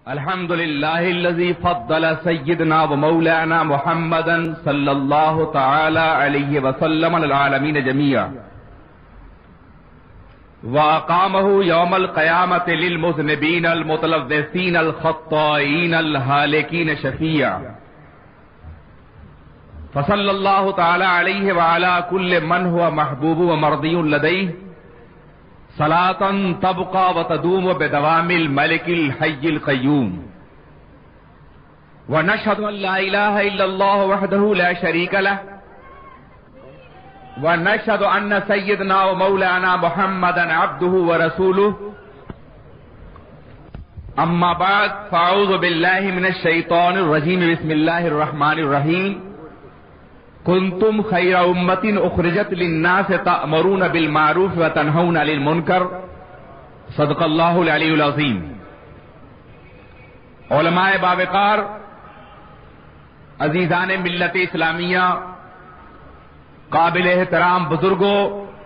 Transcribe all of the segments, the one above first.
الحمد للہ الذی فضل سیدنا و مولانا محمدا صلی اللہ تعالی علیہ وسلم علی العالمین جميعا واقامہ یوم القیامۃ للمذنبین المتلوثین الخطائین الہالکین شفیعا فصلی اللہ تعالی علیہ وعلی کل من هو محبوب و مرضی لدیہ صلاة تبقى وتدوم بدوام الملك الحي القيوم ونشهد أن لا إله إلا الله وحده لا شريك له ونشهد أن سيدنا ومولانا محمدا عبده ورسوله أما بعد فأعوذ بالله من الشيطان الرجيم بسم الله الرحمن الرحيم کنتم خیر امت اخرجت للناس تأمرون بالمعروف وتنہون عن المنکر صدق اللہ العلی العظیم۔ علماء باوقار، عزیزان ملت اسلامیہ، قابل احترام بزرگوں،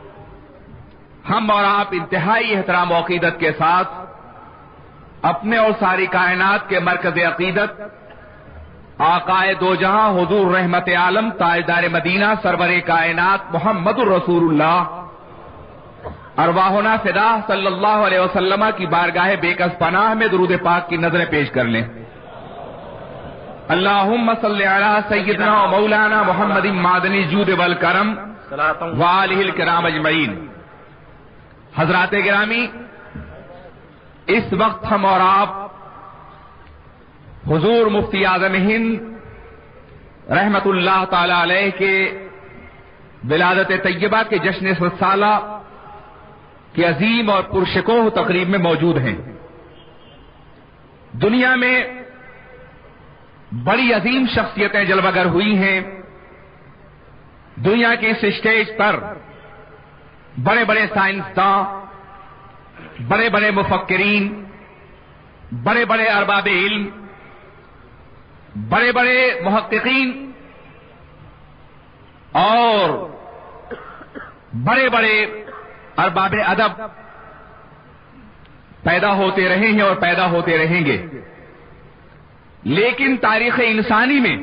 ہم اور آپ انتہائی احترام و عقیدت کے ساتھ اپنے اور ساری کائنات کے مرکز عقیدت آقائے دو جہاں حضور رحمت عالم تاجدار مدینہ سرور کائنات محمد الرسول اللہ ارواحنا فدا صلی اللہ علیہ وسلم کی بارگاہ بے کس پناہ میں درود پاک کی نظریں پیش کر لیں۔ اللہم صلی علی سیدنا و مولانا محمد معدنی الجود والکرم وآلہ الکرام اجمعین۔ حضرات گرامی، اس وقت ہم اور آپ حضور مفتی اعظم ہند رحمت اللہ تعالی علیہ کے ولادت طیبہ کے جشن 100 سالہ کی عظیم اور پرشکوہ تقریب میں موجود ہیں۔ دنیا میں بڑی عظیم شخصیتیں جلوہ گر ہوئی ہیں۔ دنیا کے اس اسٹیج پر بڑے بڑے سائنسداں، بڑے بڑے مفکرین، بڑے بڑے ارباب علم، بڑے بڑے محققین اور بڑے بڑے ارباب ادب پیدا ہوتے رہے ہیں اور پیدا ہوتے رہیں گے، لیکن تاریخ انسانی میں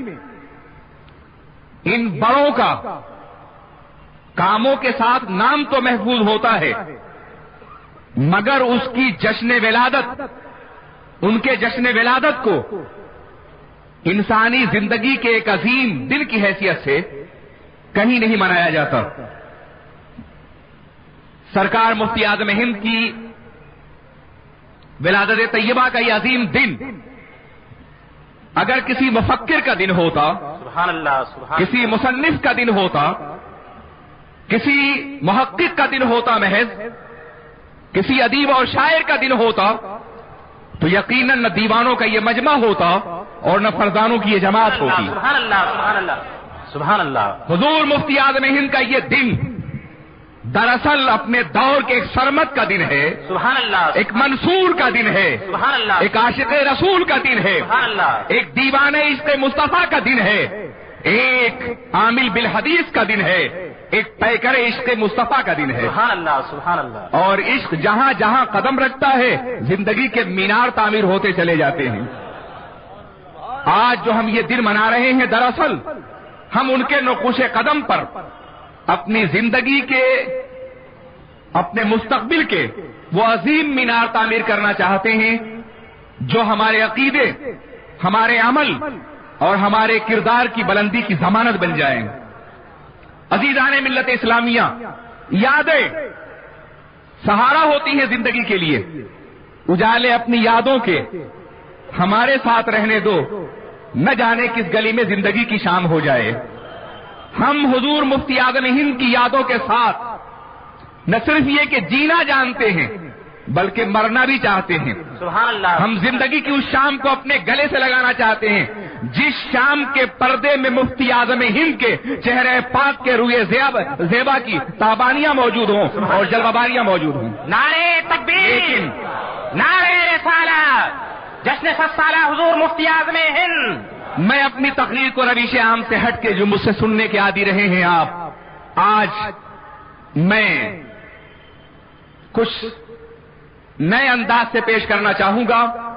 ان بڑوں کا کاموں کے ساتھ نام تو محفوظ ہوتا ہے، مگر اس کی جشن ولادت، ان کے جشن ولادت کو انسانی زندگی کے ایک عظیم دن کی حیثیت سے کہیں نہیں منایا جاتا۔ سرکار مفتی اعظم ہند کی ولادت طیبہ کا یہ عظیم دن اگر کسی مفکر کا دن ہوتا، سبحان اللہ، سبحان کسی مصنف کا دن ہوتا، کسی محقق کا دن ہوتا، محض کسی ادیب اور شاعر کا دن ہوتا، تو یقیناً نہ دیوانوں کا یہ مجمع ہوتا اور نہ فرزانوں کی یہ جماعت ہوتی۔ سبحان اللہ، سبحان اللہ، سبحان اللہ۔ حضور مفتی اعظم ہند کا یہ دن دراصل اپنے دور کے ایک سرمد کا دن ہے، سبحان اللہ، ایک منصور کا دن ہے، سبحان اللہ، ایک عاشق رسول کا دن ہے، سبحان اللہ، ایک دیوانہ عشق مصطفیٰ کا دن ہے، ایک عامل بالحدیث کا دن ہے، ایک پیکر عشق مصطفیٰ کا دن ہے۔ سبحان اللہ، سبحان اللہ۔ اور عشق جہاں جہاں قدم رکھتا ہے زندگی کے مینار تعمیر ہوتے چلے جاتے ہیں۔ آج جو ہم یہ دن منا رہے ہیں، دراصل ہم ان کے نقوش قدم پر اپنی زندگی کے، اپنے مستقبل کے وہ عظیم مینار تعمیر کرنا چاہتے ہیں جو ہمارے عقیدے، ہمارے عمل اور ہمارے کردار کی بلندی کی ضمانت بن جائیں۔ عزیزان ملت اسلامیہ، یادیں سہارا ہوتی ہیں زندگی کے لیے۔ اجالے اپنی یادوں کے ہمارے ساتھ رہنے دو، نہ جانے کس گلی میں زندگی کی شام ہو جائے۔ ہم حضور مفتی اعظم ہند کی یادوں کے ساتھ نہ صرف یہ کہ جینا جانتے ہیں بلکہ مرنا بھی چاہتے ہیں۔ سبحان اللہ۔ ہم زندگی کی اس شام کو اپنے گلے سے لگانا چاہتے ہیں جس شام کے پردے میں مفتی اعظم ہند کے چہرے پاک کے روئے زیبا کی تابانیاں موجود ہوں اور جلوہ باریاں موجود ہوں۔ نعرے تکبیر، نعرے رسالت، جشن 100 سالہ حضور مفتی اعظم ہند۔ میں اپنی تقریر کو رویش عام سے ہٹ کے جو مجھ سے سننے کے عادی رہے ہیں آپ، آج میں کچھ نئے انداز سے پیش کرنا چاہوں گا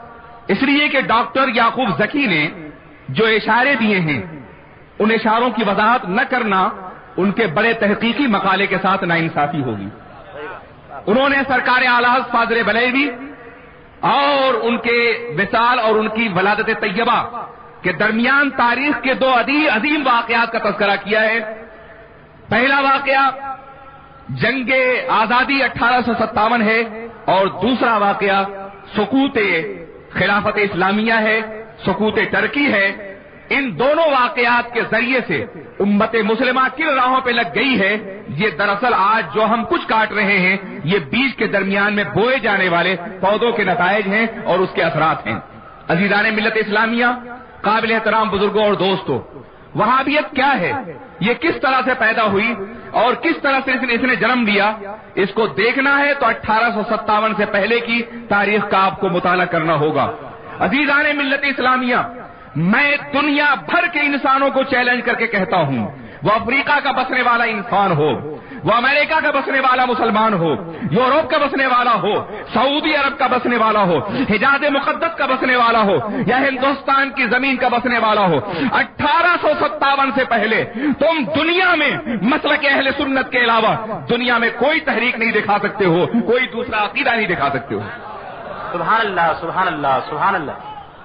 اس لیے کہ ڈاکٹر یعقوب زکی نے جو اشارے دیے ہیں ان اشاروں کی وضاحت نہ کرنا ان کے بڑے تحقیقی مقالے کے ساتھ ناانصافی ہوگی. انہوں نے سرکار اعلی حضرت فاضل بلیلوی اور ان کے وصال اور ان کی ولادت طیبہ کے درمیان تاریخ کے دو عظیم واقعات کا تذکرہ کیا ہے. پہلا واقعہ جنگ آزادی 1857 ہے اور دوسرا واقعہ سقوط خلافت اسلامیہ ہے، سقوط ترکی ہے. ان دونوں واقعات کے ذریعے سے امت مسلمہ کن راہوں پہ لگ گئی ہے. یہ دراصل آج جو ہم کچھ کاٹ رہے ہیں یہ بیج کے درمیان میں بوئے جانے والے پودوں کے نتائج ہیں اور اس کے اثرات ہیں. عزیزان ملت اسلامیہ، قابل احترام بزرگوں اور دوستوں، وہابیت کیا ہے، یہ کس طرح سے پیدا ہوئی اور کس طرح سے اس نے جنم لیا، اس کو دیکھنا ہے تو 1857 سے پہلے کی تاریخ کا آپ کو مطالعہ کرنا ہوگا. عزیزان ملت اسلامیہ، میں دنیا بھر کے انسانوں کو چیلنج کر کے کہتا ہوں، وہ افریقہ کا بسنے والا انسان ہو، وہ امریکہ کا بسنے والا مسلمان ہو، یورپ کا بسنے والا ہو، سعودی عرب کا بسنے والا ہو، حجاز مقدس کا بسنے والا ہو یا ہندوستان کی زمین کا بسنے والا ہو، 1857 سے پہلے تم دنیا میں مسلک اہل سنت کے علاوہ دنیا میں کوئی تحریک نہیں دکھا سکتے ہو، کوئی دوسرا عقیدہ نہیں دکھا سکتے ہو. سبحان اللہ، سبحان اللہ، سبحان اللہ.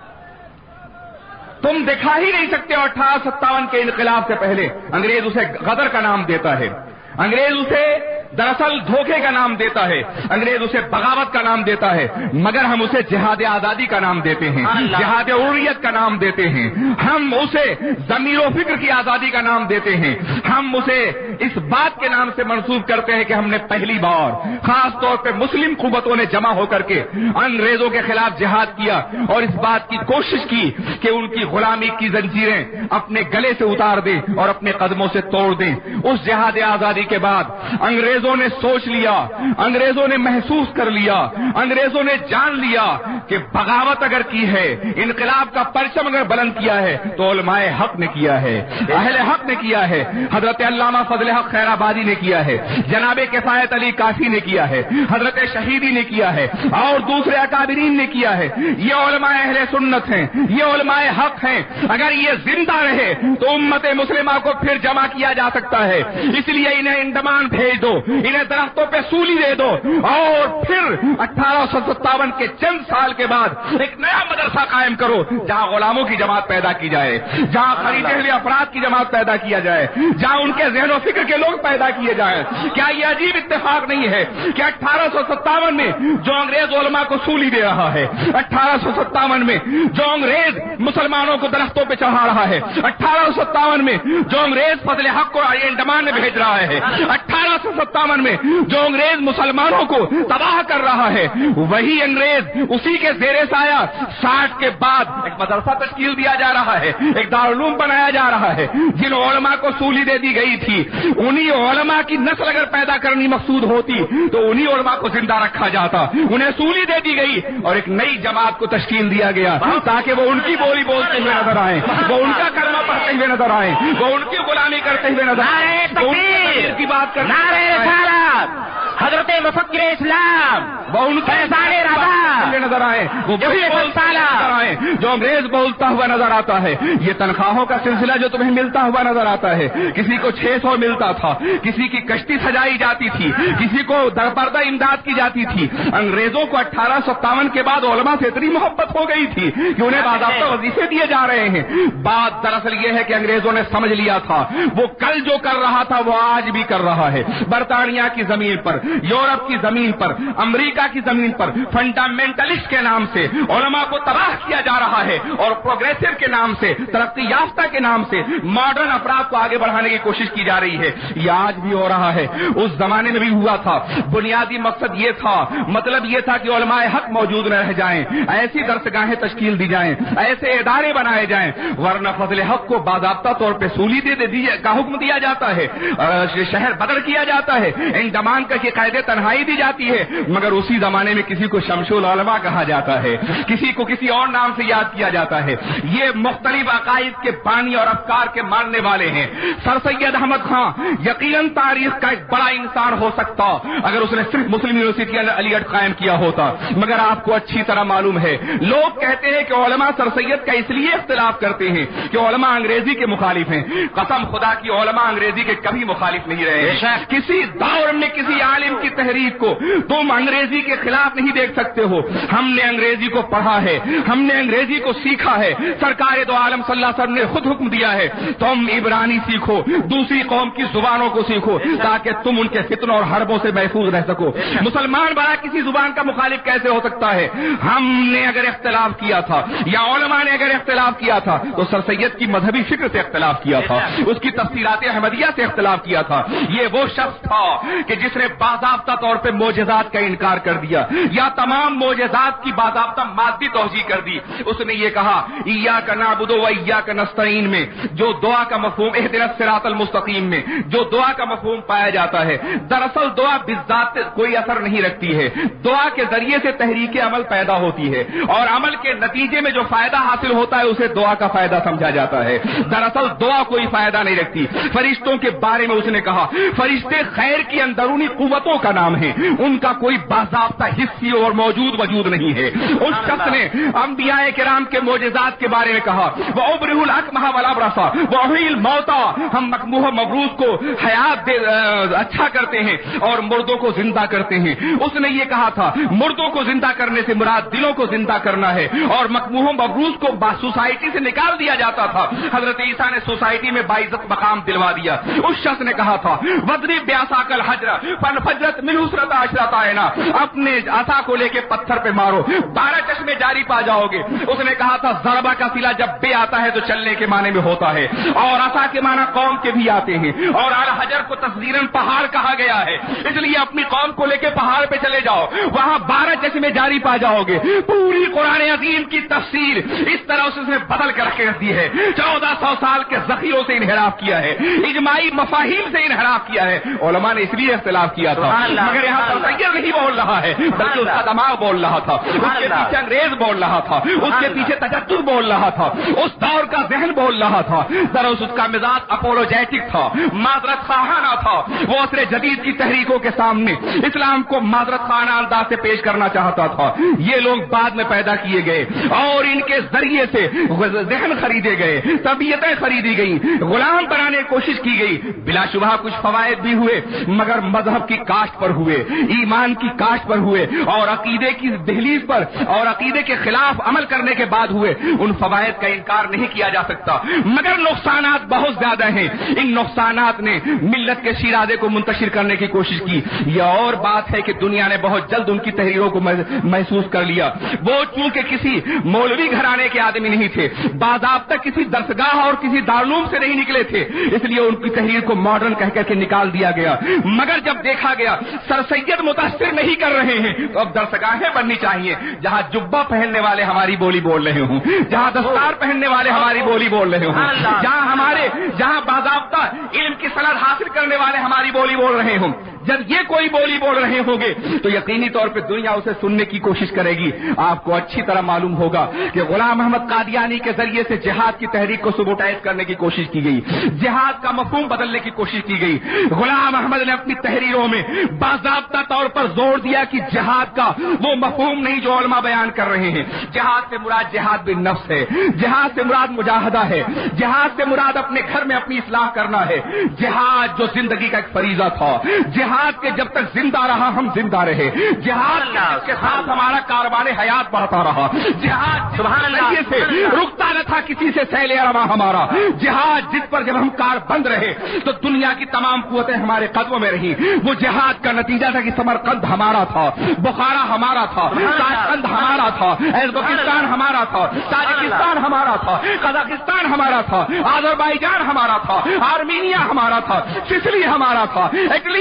تم دکھا ہی نہیں سکتے ہو. 1857 کے انقلاب سے پہلے انگریز اسے غدر کا نام دیتا ہے، انگریز اسے دراصل دھوکے کا نام دیتا ہے، انگریز اسے بغاوت کا نام دیتا ہے، مگر ہم اسے جہاد آزادی کا نام دیتے ہیں، جہاد حریت کا نام دیتے ہیں، ہم اسے ضمیر و فکر کی آزادی کا نام دیتے ہیں، ہم اسے اس بات کے نام سے منسوب کرتے ہیں کہ ہم نے پہلی بار خاص طور پہ مسلم قوتوں نے جمع ہو کر کے انگریزوں کے خلاف جہاد کیا اور اس بات کی کوشش کی کہ ان کی غلامی کی زنجیریں اپنے گلے سے اتار دیں اور اپنے قدموں سے توڑ دیں. اس جہاد آزادی کے بعد انگریزوں نے سوچ لیا، انگریزوں نے محسوس کر لیا، انگریزوں نے جان لیا کہ بغاوت اگر کی ہے، انقلاب کا پرچم اگر بلند کیا ہے تو علماء حق نے کیا ہے، اہل حق نے کیا ہے، حضرت علامہ فضل حق خیر آبادی نے کیا ہے، جناب کفایت علی کافی نے کیا ہے، حضرت شہیدی نے کیا ہے اور دوسرے اکابرین نے کیا ہے. یہ علماء اہل سنت ہیں، یہ علماء حق ہیں. اگر یہ زندہ رہے تو امت مسلمہ کو پھر جمع کیا جا سکتا ہے. اس لیے انہیں انڈمان بھیج دو، انہیں درختوں پہ سولی دے دو اور پھر 1857 کے چند سال کے بعد ایک نیا مدرسہ قائم کرو جہاں غلاموں کی جماعت پیدا کی جائے، جہاں خریدے ہوئے افراد کی جماعت پیدا کیا جائے، جہاں ان کے ذہن و فکر کے لوگ پیدا کیے جائیں. کیا یہ عجیب اتفاق نہیں ہے کہ 1857 میں جو انگریز علماء کو سولی دے رہا ہے، 1857 میں جو انگریز مسلمانوں کو درختوں پہ چڑھا رہا ہے، 1857 میں جو انگریز فضل حق کو انڈمان میں بھیج رہا ہے، 1857 میں جو انگریز مسلمانوں کو تباہ کر رہا ہے، وہی انگریز اسی کے زیر سایہ 60 کے بعد ایک مدرسہ تشکیل دیا جا رہا ہے، ایک دارالعلوم بنایا جا رہا ہے. جن علماء کو سولی دے دی گئی تھی انہی علماء کی نسل اگر پیدا کرنی مقصود ہوتی تو انہی علماء کو زندہ رکھا جاتا. انہیں سولی دے دی گئی اور ایک نئی جماعت کو تشکیل دیا گیا تاکہ وہ ان کی بولی بولتے ہوئے نظر آئیں، وہ ان کا کلمہ پڑھتے ہوئے نظر آئیں، وہ ان کی غلامی کرتے ہوئے نظر آئیں، کی بات کرتے حضرت مفکر اسلام نظر آئے، جو انگریز بولتا ہوا نظر آتا ہے. یہ تنخواہوں کا سلسلہ جو تمہیں ملتا ہوا نظر آتا ہے، کسی کو 600 ملتا تھا، کسی کی کشتی سجائی جاتی تھی، کسی کو درپردہ امداد کی جاتی تھی. انگریزوں کو 1857 کے بعد علماء سے اتنی محبت ہو گئی تھی کہ انہیں باضابطہ وظیفے دیے جا رہے ہیں. بات دراصل یہ ہے کہ انگریزوں نے سمجھ لیا تھا وہ کل جو کر رہا تھا وہ آج بھی کر رہا ہے. برطانیہ کی زمین پر، یورپ کی زمین پر، امریکہ کی زمین پر فنڈامنٹلسٹ کے نام سے علماء کو تباہ کیا جا رہا ہے اور پروگریسو کے نام سے، ترقی یافتہ کے نام سے ماڈرن افراد کو آگے بڑھانے کی کوشش کی جا رہی ہے. یہ آج بھی ہو رہا ہے، اس زمانے میں بھی ہوا تھا. بنیادی مقصد یہ تھا، مطلب یہ تھا کہ علماء حق موجود نہ رہ جائیں، ایسی درسگاہیں تشکیل دی جائیں، ایسے ادارے بنائے جائیں، ورنہ فضل حق کو باضابطہ طور پہ سولی دے کا حکم دیا جاتا ہے، شہر بدر کیا جاتا ہے، انضمان کا قید تنہائی دی جاتی ہے، مگر اسی زمانے میں کسی کو شمس العلماء کہا جاتا ہے، کسی کو کسی اور نام سے یاد کیا جاتا ہے۔ یہ مختلف عقائد کے بانی اور افکار کے ماننے والے ہیں۔ سر سید احمد خان یقیناً تاریخ کا ایک بڑا انسان ہو سکتا اگر اس نے صرف مسلم یونیورسٹی علی گڑھ قائم کیا ہوتا، مگر آپ کو اچھی طرح معلوم ہے لوگ کہتے ہیں کہ علماء سر سید کا اس لیے اختلاف کرتے ہیں کہ علماء انگریزی کے مخالف ہیں۔ قسم خدا کی علماء انگریزی کے کبھی مخالف نہیں رہے ہیں۔ کسی دور میں کسی عالم کی تحریک کو تم انگریزی کے خلاف نہیں دیکھ سکتے ہو۔ ہم نے انگریزی کو پڑھا ہے، ہم نے انگریزی کو سیکھا ہے۔ سرکار دو عالم صلی اللہ علیہ وسلم نے خود حکم دیا ہے تم عبرانی سیکھو، دوسری قوم کی زبانوں کو سیکھو تاکہ تم ان کے فتنوں اور حربوں سے محفوظ رہ سکو۔ مسلمان بڑا کسی زبان کا مخالف کیسے ہو سکتا ہے؟ ہم نے اگر اختلاف کیا تھا یا علماء نے اگر اختلاف کیا تھا تو سر سید کی مذہبی فکر سے اختلاف کیا تھا، اس کی تفسیرات احمدیہ سے اختلاف کیا تھا۔ یہ وہ شخص تھا کہ جس نے باضابطہ طور پہ معجزات کا انکار کر دیا یا تمام معجزات کی باضابطہ مادی توجیہ کر دی۔ اس نے یہ کہا ایاک نعبد و ایاک نستعین میں جو دعا کا مفہوم اہدنا الصراط المستقیم میں جو دعا کا مفہوم پایا جاتا ہے، دراصل دعا بذات کوئی اثر نہیں رکھتی ہے۔ دعا کے ذریعے سے تحریک عمل پیدا ہوتی ہے اور عمل کے نتیجے میں جو فائدہ حاصل ہوتا ہے اسے دعا کا فائدہ سمجھا جاتا ہے۔ دراصل دعا کوئی فائدہ نہیں رکھتی۔ فرشتوں کے بارے میں اس نے کہا فرشتے خیر کی اندرونی قوتوں کا نام ہے، ان کا کوئی باضابطہ حصی اور موجود وجود نہیں ہے۔ اس شخص نے انبیاء کرام کے معجزات کے بارے میں کہا وَأُبْرِئُ الْأَكْمَحَ وَالْأَبْرَصَ وَأُحْيِي الْمَوْتَى، ہم مکموح مبروز کو حیات اچھا کرتے ہیں اور مردوں کو زندہ کرتے ہیں۔ اس نے یہ کہا تھا مردوں کو زندہ کرنے سے مراد دلوں کو زندہ کرنا ہے اور مکموح مبروز کو سوسائٹی سے نکال دیا جاتا تھا۔ حضرت عیسیٰ نے سوسائٹی میں باعزت مقام دلوا دیا۔ اس شخص نے کہا تھا وَاضْرِب بِعَصَاكَ الْحَجْرَ فَانْفَجَّرَتْ مِنْهُ اثْنَتَا عَشْرَةَ عَيْنًا، اپنے عصا کو لے کے پتھر پہ مارو 12 چشمے جاری پا جاؤ گے۔ اس نے کہا تھا ضربہ کا صلہ جب بے آتا ہے تو چلنے کے معنی میں ہوتا ہے اور عصا کے معنی قوم کے بھی آتے ہیں اور الحجر کو تصدیراً پہاڑ کہا گیا ہے، اس لیے اپنی قوم کو لے کے پہاڑ پہ چلے جاؤ، وہاں 12 چشمے جاری پا جاؤ گے۔ پوری قرآن عظیم کی تفسیر اس طرح اس نے بدل کر کے رکھ دی ہے۔ 1400 سال کے ذخیروں سے انحراف کیا ہے، اجماعی مفاہیم سے انحراف کیا ہے۔ علماء نے اس لیے اختلاف کیا تھا، مگر یہاں سر سید نہیں بول رہا ہے بلکہ اس کا دماغ بول رہا تھا، اس کے پیچھے انگریز بول رہا تھا، اس کے پیچھے تجدد بول رہا تھا، اس دور کا ذہن بول رہا تھا۔ دراصل اس کا مزاج اپولوجیٹک تھا، معذرت خواہانہ تھا۔ وہ عصر جدید کی تحریکوں کے سامنے اسلام کو معذرت خواہانہ انداز سے پیش کرنا چاہتا تھا۔ یہ لوگ بعد میں پیدا کیے گئے اور ان کے ذریعے سے ذہن خریدے گئے، طبیعتیں خریدی گئی، غلام بنانے کی کوشش کی گئی۔ بلا شبہ کچھ فوائد بھی ہوئے مگر مذہب کی کاشت پر ہوئے، ایمان کی کاشت پر ہوئے اور عقیدے کی دہلیز پر اور عقیدے کے خلاف عمل کرنے کے بعد ہوئے۔ ان فوائد کا انکار نہیں کیا جا سکتا مگر نقصانات بہت زیادہ ہیں۔ ان نقصانات نے ملت کے شیرازے کو منتشر کرنے کی کوشش کی۔ یہ اور بات ہے کہ دنیا نے بہت جلد ان کی تحریروں کو محسوس کر لیا۔ وہ چونکہ کسی مولوی گھرانے کے آدمی نہیں تھے، باضابطہ کسی درسگاہ اور کسی دارالعلوم سے نہیں نکلے تھے، اس لیے ان کی تحریر کو ماڈرن کہہ کر کے نکال دیا گیا۔ مگر جب دیکھا گیا سر سید متاثر نہیں کر رہے ہیں تو اب درسگاہیں بننی چاہیے جہاں جبہ پہننے والے ہماری بولی بول رہے ہوں، جہاں دستار پہننے والے ہماری بولی بول رہے ہوں، جہاں باضابطہ علم کی سند حاصل کرنے والے ہماری بولی بول رہے ہوں۔ جب یہ کوئی بولی بول رہے ہوں گے تو یقینی طور پہ دنیا اسے سننے کی کوشش کرے گی۔ آپ کو اچھی طرح معلوم ہوگا کہ غلام احمد قادیانی کے ذریعے سے جہاد کی تحریک کو سبوٹائز کرنے کی کوشش کی گئی، جہاد کا مفہوم بدلنے کی کوشش کی گئی۔ غلام احمد نے اپنی تحریروں میں باضابطہ طور پر زور دیا کہ جہاد کا وہ مفہوم نہیں جو علماء بیان کر رہے ہیں۔ جہاد سے مراد جہاد بالنفس ہے، جہاد سے مراد مجاہدہ ہے، جہاد سے مراد اپنے گھر میں اپنی اصلاح کرنا ہے۔ جہاد جو زندگی کا ایک فریضہ تھا، جہاد کے جب تک زندہ رہا ہم زندہ رہے، جہاد کے ساتھ ہمارا کاروان حیات بڑھتا رہا، جہاد سبحان اللہ سے رکتا نہ تھا کسی سے سیل رواں ہمارا، جہاد جس پر جب ہم کار بند رہے تو دنیا کی تمام قوتیں ہمارے قدموں میں رہی۔ وہ جہاد کا نتیجہ تھا کہ سمرقند ہمارا تھا، بخارا ہمارا تھا، تاشقند ہمارا تھا، ازبکستان ہمارا تھا، تاجکستان ہمارا تھا، قزاقستان ہمارا تھا، آذربائیجان ہمارا تھا، آرمینیا ہمارا تھا، سسلی ہمارا تھا، اٹلی ہمارا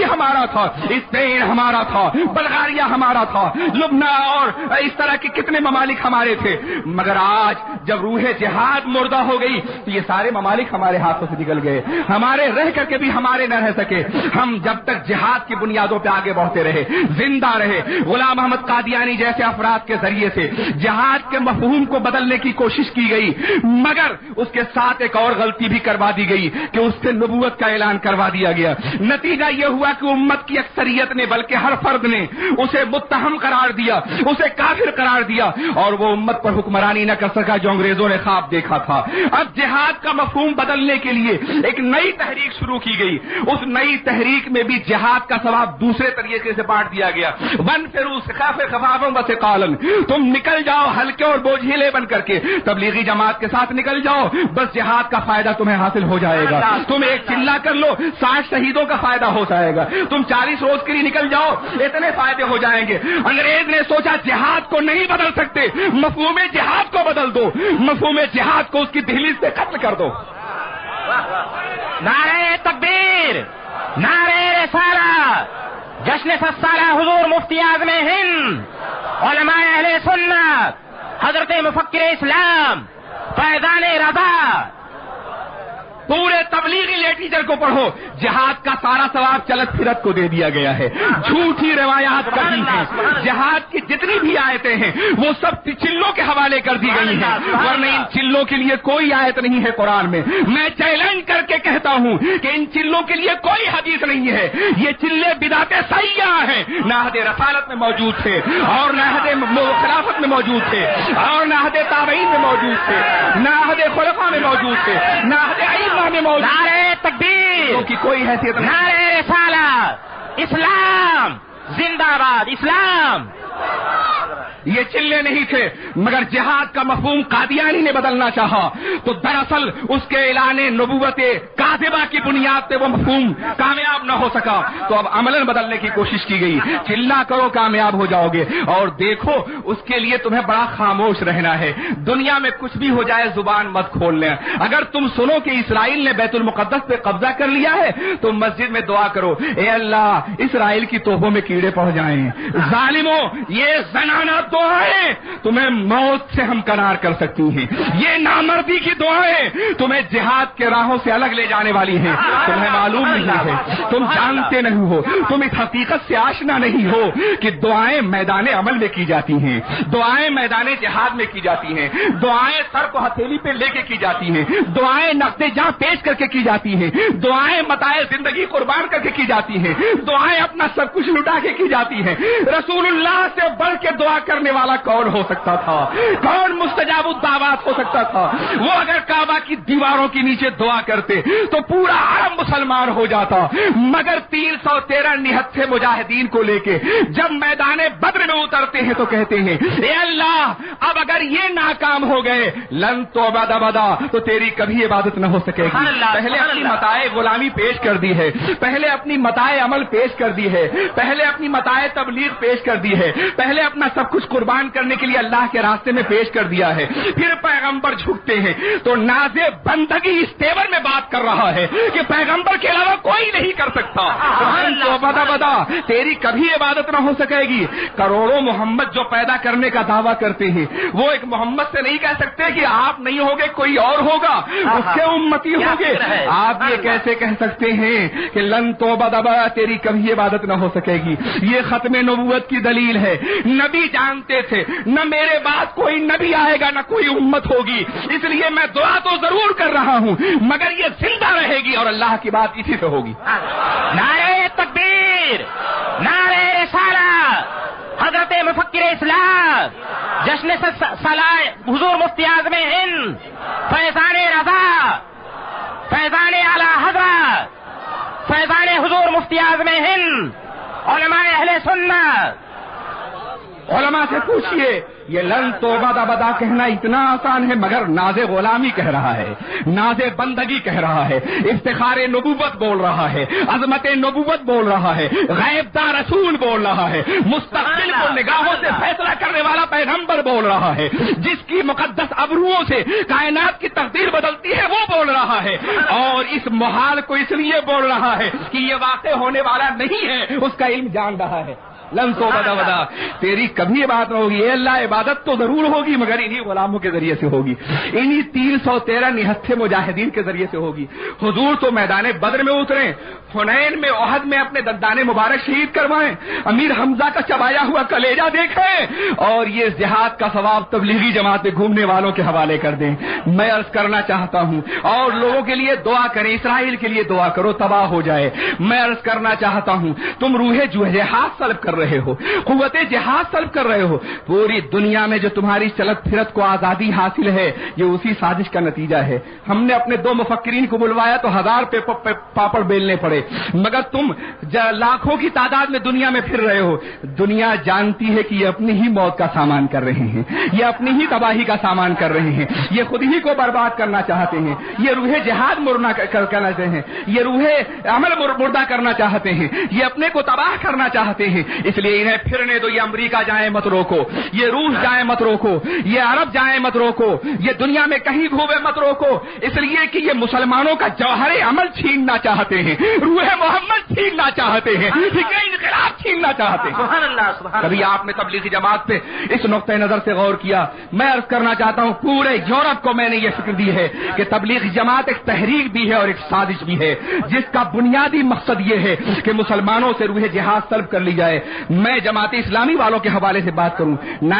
ہمارا تھا، اسپین ہمارا تھا، بلغاریہ ہمارا تھا، لبنان اور اس طرح کے کتنے ممالک ہمارے تھے، مگر آج جب روح جہاد مردہ ہو گئی تو یہ سارے ممالک ہمارے ہاتھوں سے نکل گئے، ہمارے رہ کر کے بھی ہمارے نہ رہ سکے۔ ہم جب تک جہاد کی بنیادوں پہ آگے بڑھتے رہے، زندہ رہے، غلام محمد قادیانی جیسے افراد کے ذریعے سے جہاد کے مفہوم کو بدلنے کی کوشش کی گئی، مگر اس کے ساتھ ایک اور غلطی بھی کروا دی گئی کہ اس سے نبوت کا اعلان کروا دیا گیا۔ نتیجہ یہ ہوا کہ امت کی اکثریت نے بلکہ ہر فرد نے اسے متہم قرار دیا، اسے کافر قرار دیا، اور وہ امت پر حکمرانی نہ کر سکا جو انگریزوں نے خواب دیکھا تھا۔ اب جہاد کا مفہوم بدلنے کے لیے ایک نئی تحریک شروع کی گئی، اس نئی تحریک میں بھی جہاد کا ثواب دوسرے طریقے سے بانٹ دیا گیا۔ وانفروا خفافا وثقالا، تم نکل جاؤ ہلکے اور بوجھیلے بن کر کے، تبلیغی جماعت کے ساتھ نکل جاؤ، بس جہاد کا فائدہ تمہیں حاصل ہو جائے گا۔ تم ایک چلہ کر لو، 60 شہیدوں کا فائدہ ہو جائے گا۔ تم 40 روز کے لیے نکل جاؤ، اتنے فائدے ہو جائیں گے۔ انگریز نے سوچا جہاد کو نہیں بدل سکتے، مفہوم جہاد کو بدل دو، مفہوم جہاد کو اس کی دہلیز سے قتل کر دو۔ نعرہ تکبیر، نعرہ رسالت، جشن 100 سالہ حضور مفتی اعظم ہند، علماء اہل سنت، حضرت مفکر اسلام فیضان رضا، پورے تبلیغی لٹریچر کو پڑھو، جہاد کا سارا ثواب چلت پھرت کو دے دیا گیا ہے، جھوٹی روایات کہی ہیں، جہاد کی جتنی بھی آیتیں ہیں وہ سب چلوں کے حوالے کر دی گئی ہیں، ورنہ ان چلوں کے لیے کوئی آیت نہیں ہے قرآن میں۔ میں چیلنج کر کے کہتا ہوں کہ ان چلوں کے لیے کوئی حدیث نہیں ہے، یہ چلے بدعت سیاح ہیں، نہ عہد رسالت میں موجود تھے، اور نہ عہد خلافت میں موجود تھے، اور نہ عہد تابعین میں موجود تھے، نہ عہد خلفاء میں موجود تھے، نہ عہد نعرہ تکبیر کی کوئی حیثیت نہیں۔ نعرہ رسالت، اسلام زندہ باد، اسلام۔ یہ چلے نہیں تھے، مگر جہاد کا مفہوم قادیانی نے بدلنا چاہا تو دراصل اس کے اعلان نبوت کاذبہ کی بنیاد پہ وہ مفہوم کامیاب نہ ہو سکا، تو اب عملاً بدلنے کی کوشش کی گئی۔ چلا کرو کامیاب ہو جاؤ گے، اور دیکھو اس کے لیے تمہیں بڑا خاموش رہنا ہے، دنیا میں کچھ بھی ہو جائے زبان مت کھولنا۔ اگر تم سنو کہ اسرائیل نے بیت المقدس پہ قبضہ کر لیا ہے تو مسجد میں دعا کرو، اے اللہ اسرائیل کی توپوں میں کیڑے پڑ جائیں، ظالموں یہ زنانہ دعائیں تمہیں موت سے ہمکنار کر سکتی ہیں، یہ نامردی کی دعائیں تمہیں جہاد کے راہوں سے الگ لے جانے والی ہیں۔ تمہیں معلوم نہیں ہے، تم جانتے نہیں ہو، تم اس حقیقت سے آشنا نہیں ہو کہ دعائیں میدان عمل میں کی جاتی ہیں، دعائیں میدان جہاد میں کی جاتی ہیں، دعائیں سر کو ہتھیلی پہ لے کے کی جاتی ہیں، دعائیں نقد جاں پیش کر کے کی جاتی ہیں، دعائیں متاع زندگی قربان کر کے کی جاتی ہیں، دعائیں اپنا سب کچھ لٹا کے کی جاتی ہیں۔ رسول اللہ سے بڑھ کے دعا کرنے والا کون ہو سکتا تھا؟ کون مستجاب الدعوات ہو سکتا تھا؟ وہ اگر کعبہ کی دیواروں کے نیچے دعا کرتے تو پورا عالم مسلمان ہو جاتا، مگر 313 نہتھے مجاہدین کو لے کے جب میدان بدر میں اترتے ہیں تو کہتے ہیں اے اللہ اب اگر یہ ناکام ہو گئے لن توبہ ابدا، تو تیری کبھی عبادت نہ ہو سکے گی۔ پہلے اپنی متاع غلامی پیش کر دی ہے، پہلے اپنی متاع عمل پیش کر دی ہے، پہلے اپنی متاع تبلیغ پیش کر دی ہے، پہلے اپنا سب کچھ قربان کرنے کے لیے اللہ کے راستے میں پیش کر دیا ہے، پھر پیغمبر جھکتے ہیں تو ناز بندگی اس تیور میں بات کر رہا ہے کہ پیغمبر کے علاوہ کوئی نہیں کر سکتا، بدا تیری کبھی عبادت نہ ہو سکے گی۔ کروڑوں محمد جو پیدا کرنے کا دعویٰ کرتے ہیں وہ ایک محمد سے نہیں کہہ سکتے کہ آپ نہیں ہوگے کوئی اور ہوگا، اس کے امتی ہوگے۔ آپ یہ کیسے کہہ سکتے ہیں کہ لن توبہ دبا تیری کبھی عبادت نہ ہو سکے گی؟ یہ ختم نبوت کی دلیل ہے۔ نبی جانتے تھے نہ میرے بعد کوئی نبی آئے گا نہ کوئی امت ہوگی، اس لیے میں دعا تو ضرور کر رہا ہوں مگر یہ زندہ رہے گی اور اللہ کی بات اسی سے ہوگی۔ نعرہ تکبیر، نعرہ رسالت، حضرت مفکر اسلام، جشن 100 سالہ حضور مفتی اعظم ہند، فیضان رضا، فیضان اعلی حضرت، فیضان حضور مفتی اعظم ہند، علماء اہل سنت۔ علماء سے پوچھئے یہ لن توبہ بدا کہنا اتنا آسان ہے، مگر ناز غلامی کہہ رہا ہے، ناز بندگی کہہ رہا ہے، افتخار نبوت بول رہا ہے، عظمت نبوت بول رہا ہے، غیب دار رسول بول رہا ہے، مستقبل کو نگاہوں سے فیصلہ کرنے والا پیغمبر بول رہا ہے، جس کی مقدس ابروؤں سے کائنات کی تقدیر بدلتی ہے وہ بول رہا ہے، اور اس محال کو اس لیے بول رہا ہے کہ یہ واقع ہونے والا نہیں ہے، اس کا علم جان رہا ہے۔ لن تو بدا تیری کبھی بات نہ ہوگی، اے اللہ عبادت تو ضرور ہوگی مگر انہی غلاموں کے ذریعے سے ہوگی، انہی 313 نہتھے مجاہدین کے ذریعے سے ہوگی۔ حضور تو میدان بدر میں اترے، حنین میں، احد میں اپنے دندان مبارک شہید کروائیں، امیر حمزہ کا چبایا ہوا کلیجہ دیکھیں، اور یہ جہاد کا ثواب تبلیغی جماعت میں گھومنے والوں کے حوالے کر دیں۔ میں عرض کرنا چاہتا ہوں، اور لوگوں کے لیے دعا کریں، اسرائیل کے لیے دعا کرو تباہ ہو جائے۔ میں عرض کرنا چاہتا ہوں، تم روح جہاد طلب کر رہے ہو، قوت جہاد طلب کر رہے ہو، پوری دنیا میں جو تمہاری چلت پھرت کو آزادی حاصل ہے یہ اسی سازش کا نتیجہ ہے۔ ہم نے اپنے 2 مفکرین کو بلوایا تو 1000 پاپڑ بیلنے پڑے، مگر تم لاکھوں کی تعداد میں دنیا میں پھر رہے ہو۔ دنیا جانتی ہے کہ یہ اپنی ہی موت کا سامان کر رہے ہیں، یہ اپنی ہی تباہی کا سامان کر رہے ہیں، یہ خود ہی کو برباد کرنا چاہتے ہیں، یہ روح جہاد مردہ کرنا چاہتے ہیں، یہ روح عمل مردہ کرنا چاہتے ہیں، یہ اپنے کو تباہ کرنا چاہتے ہیں۔ اس لیے انہیں پھرنے دو، یہ امریکہ جائیں مت روکو، یہ روس جائیں مت روکو، یہ عرب جائیں مت روکو، یہ دنیا میں کہیں گھومے مت روکو، اس لیے کہ یہ مسلمانوں کا جوہر عمل چھیننا چاہتے ہیں، روح محمد چھیننا چاہتے ہیں، فکر انقلاب چھیننا چاہتے ہیں۔ سبحان اللہ سبحان اللہ۔ کبھی آپ نے تبلیغی جماعت پہ اس نقطۂ نظر سے غور کیا؟ میں عرض کرنا چاہتا ہوں پورے یورپ کو میں نے یہ فکر دی ہے کہ تبلیغی جماعت ایک تحریک بھی ہے اور ایک سازش بھی ہے، جس کا بنیادی مقصد یہ ہے کہ مسلمانوں سے روح جہاد طلب کر لی جائے۔ میں جماعت اسلامی والوں کے حوالے سے بات کروں،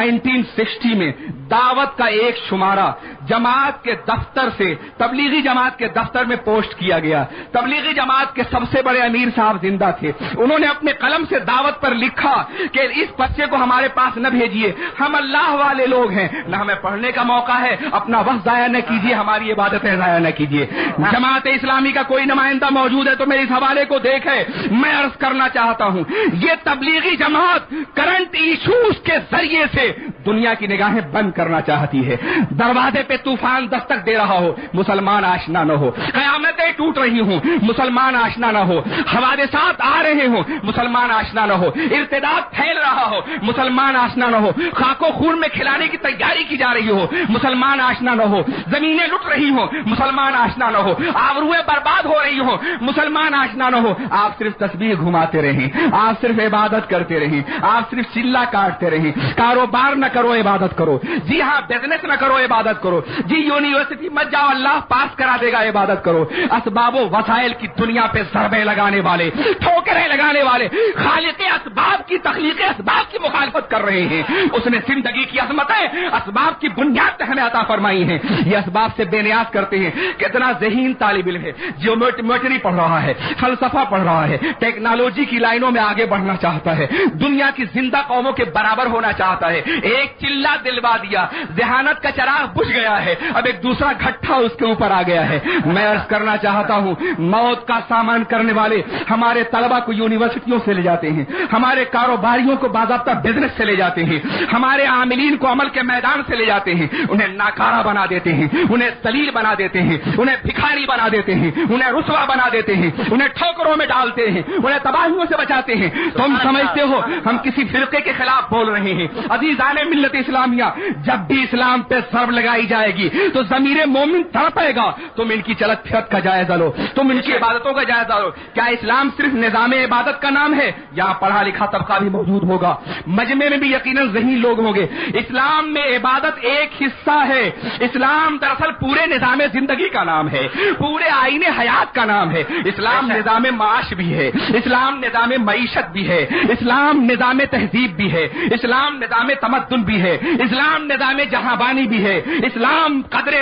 1960 میں دعوت کا ایک شمارہ جماعت کے دفتر سے تبلیغی جماعت کے دفتر میں پوسٹ کیا گیا۔ تبلیغی جماعت کے سب سے بڑے امیر صاحب زندہ تھے، انہوں نے اپنے قلم سے دعوت پر لکھا کہ اس بچے کو ہمارے پاس نہ بھیجیے، ہم اللہ والے لوگ ہیں، نہ ہمیں پڑھنے کا موقع ہے، اپنا وقت ضائع نہ کیجیے، ہماری عبادتیں ضائع نہ کیجیے۔ جماعت اسلامی کا کوئی نمائندہ موجود ہے تو میرے اس حوالے کو دیکھے۔ میں عرض کرنا چاہتا ہوں یہ تبلیغی جماعت کرنٹ ایشوز کے ذریعے سے دنیا کی نگاہیں بند کرنا چاہتی ہے۔ دروازے پہ طوفان دستک دے رہا ہو، مسلمان آشنا نہ ہو، قیامتیں ٹوٹ رہی ہوں، مسلمان آشنا نہ ہو، حوادثات آ رہے ہوں، مسلمان آشنا نہ ہو، ارتداد پھیل رہا ہو، مسلمان آشنا نہ ہو، خاک و خون میں کھلانے کی تیاری کی جا رہی ہو، مسلمان آشنا نہ ہو، زمینیں لٹ رہی ہوں، مسلمان آشنا نہ ہو، آبروئیں برباد ہو رہی ہوں، مسلمان آشنا نہ ہو۔ آپ صرف تسبیح گھماتے رہیں، آپ صرف عبادت کرتے رہیں، آپ صرف چلا کاٹتے رہیں، کاروبار نہ کرو عبادت کرو، جی ہاں بزنس نہ کرو عبادت کرو، جی یونیورسٹی مت جاؤ اللہ پاس کرا دے گا عبادت کرو۔ اسباب و وسائل کی دنیا پہ ضربے لگانے والے، ٹھوکریں لگانے والے، خالق اسباب کی تخلیق اسباب کی مخالفت کر رہے ہیں۔ اس نے زندگی کی عظمتیں اسباب کی بنیاد پہ ہمیں عطا فرمائی ہیں، یہ اسباب سے بے نیاز کرتے ہیں۔ کتنا ذہین طالب علم ہے، جیومیٹری پڑھ رہا ہے، فلسفہ پڑھ رہا ہے، ٹیکنالوجی کی لائنوں میں آگے بڑھنا چاہتا ہے، دنیا کی زندہ قوموں کے برابر ہونا چاہتا ہے۔ ایک چلا دلوا دیا، ذہانت کا چراغ بجھ گیا ہے، اب ایک دوسرا گھٹا اس کے اوپر آ گیا ہے۔ میں عرض کرنا چاہتا ہوں موت کا سامان کرنے والے ہمارے طلبہ کو یونیورسٹیوں سے لے جاتے ہیں، ہمارے کاروباریوں کو باضابطہ بزنس سے لے جاتے ہیں، ہمارے عاملین کو عمل کے میدان سے لے جاتے ہیں، انہیں ناکارہ بنا دیتے ہیں، انہیں ذلیل بنا دیتے ہیں، انہیں بھکاری بنا دیتے ہیں، انہیں رسوا بنا دیتے ہیں، انہیں ٹھوکروں میں ڈالتے ہیں، انہیں تباہیوں سے بچاتے ہیں۔ تم سمجھتے ہو ہم کسی فرقے کے خلاف بول رہے ہیں؟ عزیزان ملت اسلامیہ، جب بھی اسلام پہ ضرب لگائی جائے گی تو ضمیر مومن تڑپے گا۔ تم ان کی چلت پھرت کا جائزہ لو، تم ان کی عبادتوں کا جائزہ لو۔ کیا اسلام صرف نظام عبادت کا نام ہے؟ یہاں پڑھا لکھا طبقہ بھی موجود ہوگا، مجمع میں بھی یقیناً ذہین لوگ ہوں گے۔ اسلام میں عبادت ایک حصہ ہے، اسلام دراصل پورے نظام زندگی کا نام ہے، پورے آئین حیات کا نام ہے۔ اسلام نظام معاش بھی ہے، اسلام نظام معیشت بھی ہے، اسلام نظام تہذیب بھی ہے، اسلام نظام تمدن بھی ہے، اسلام نظام جہاں بانی بھی ہے، اسلام قدر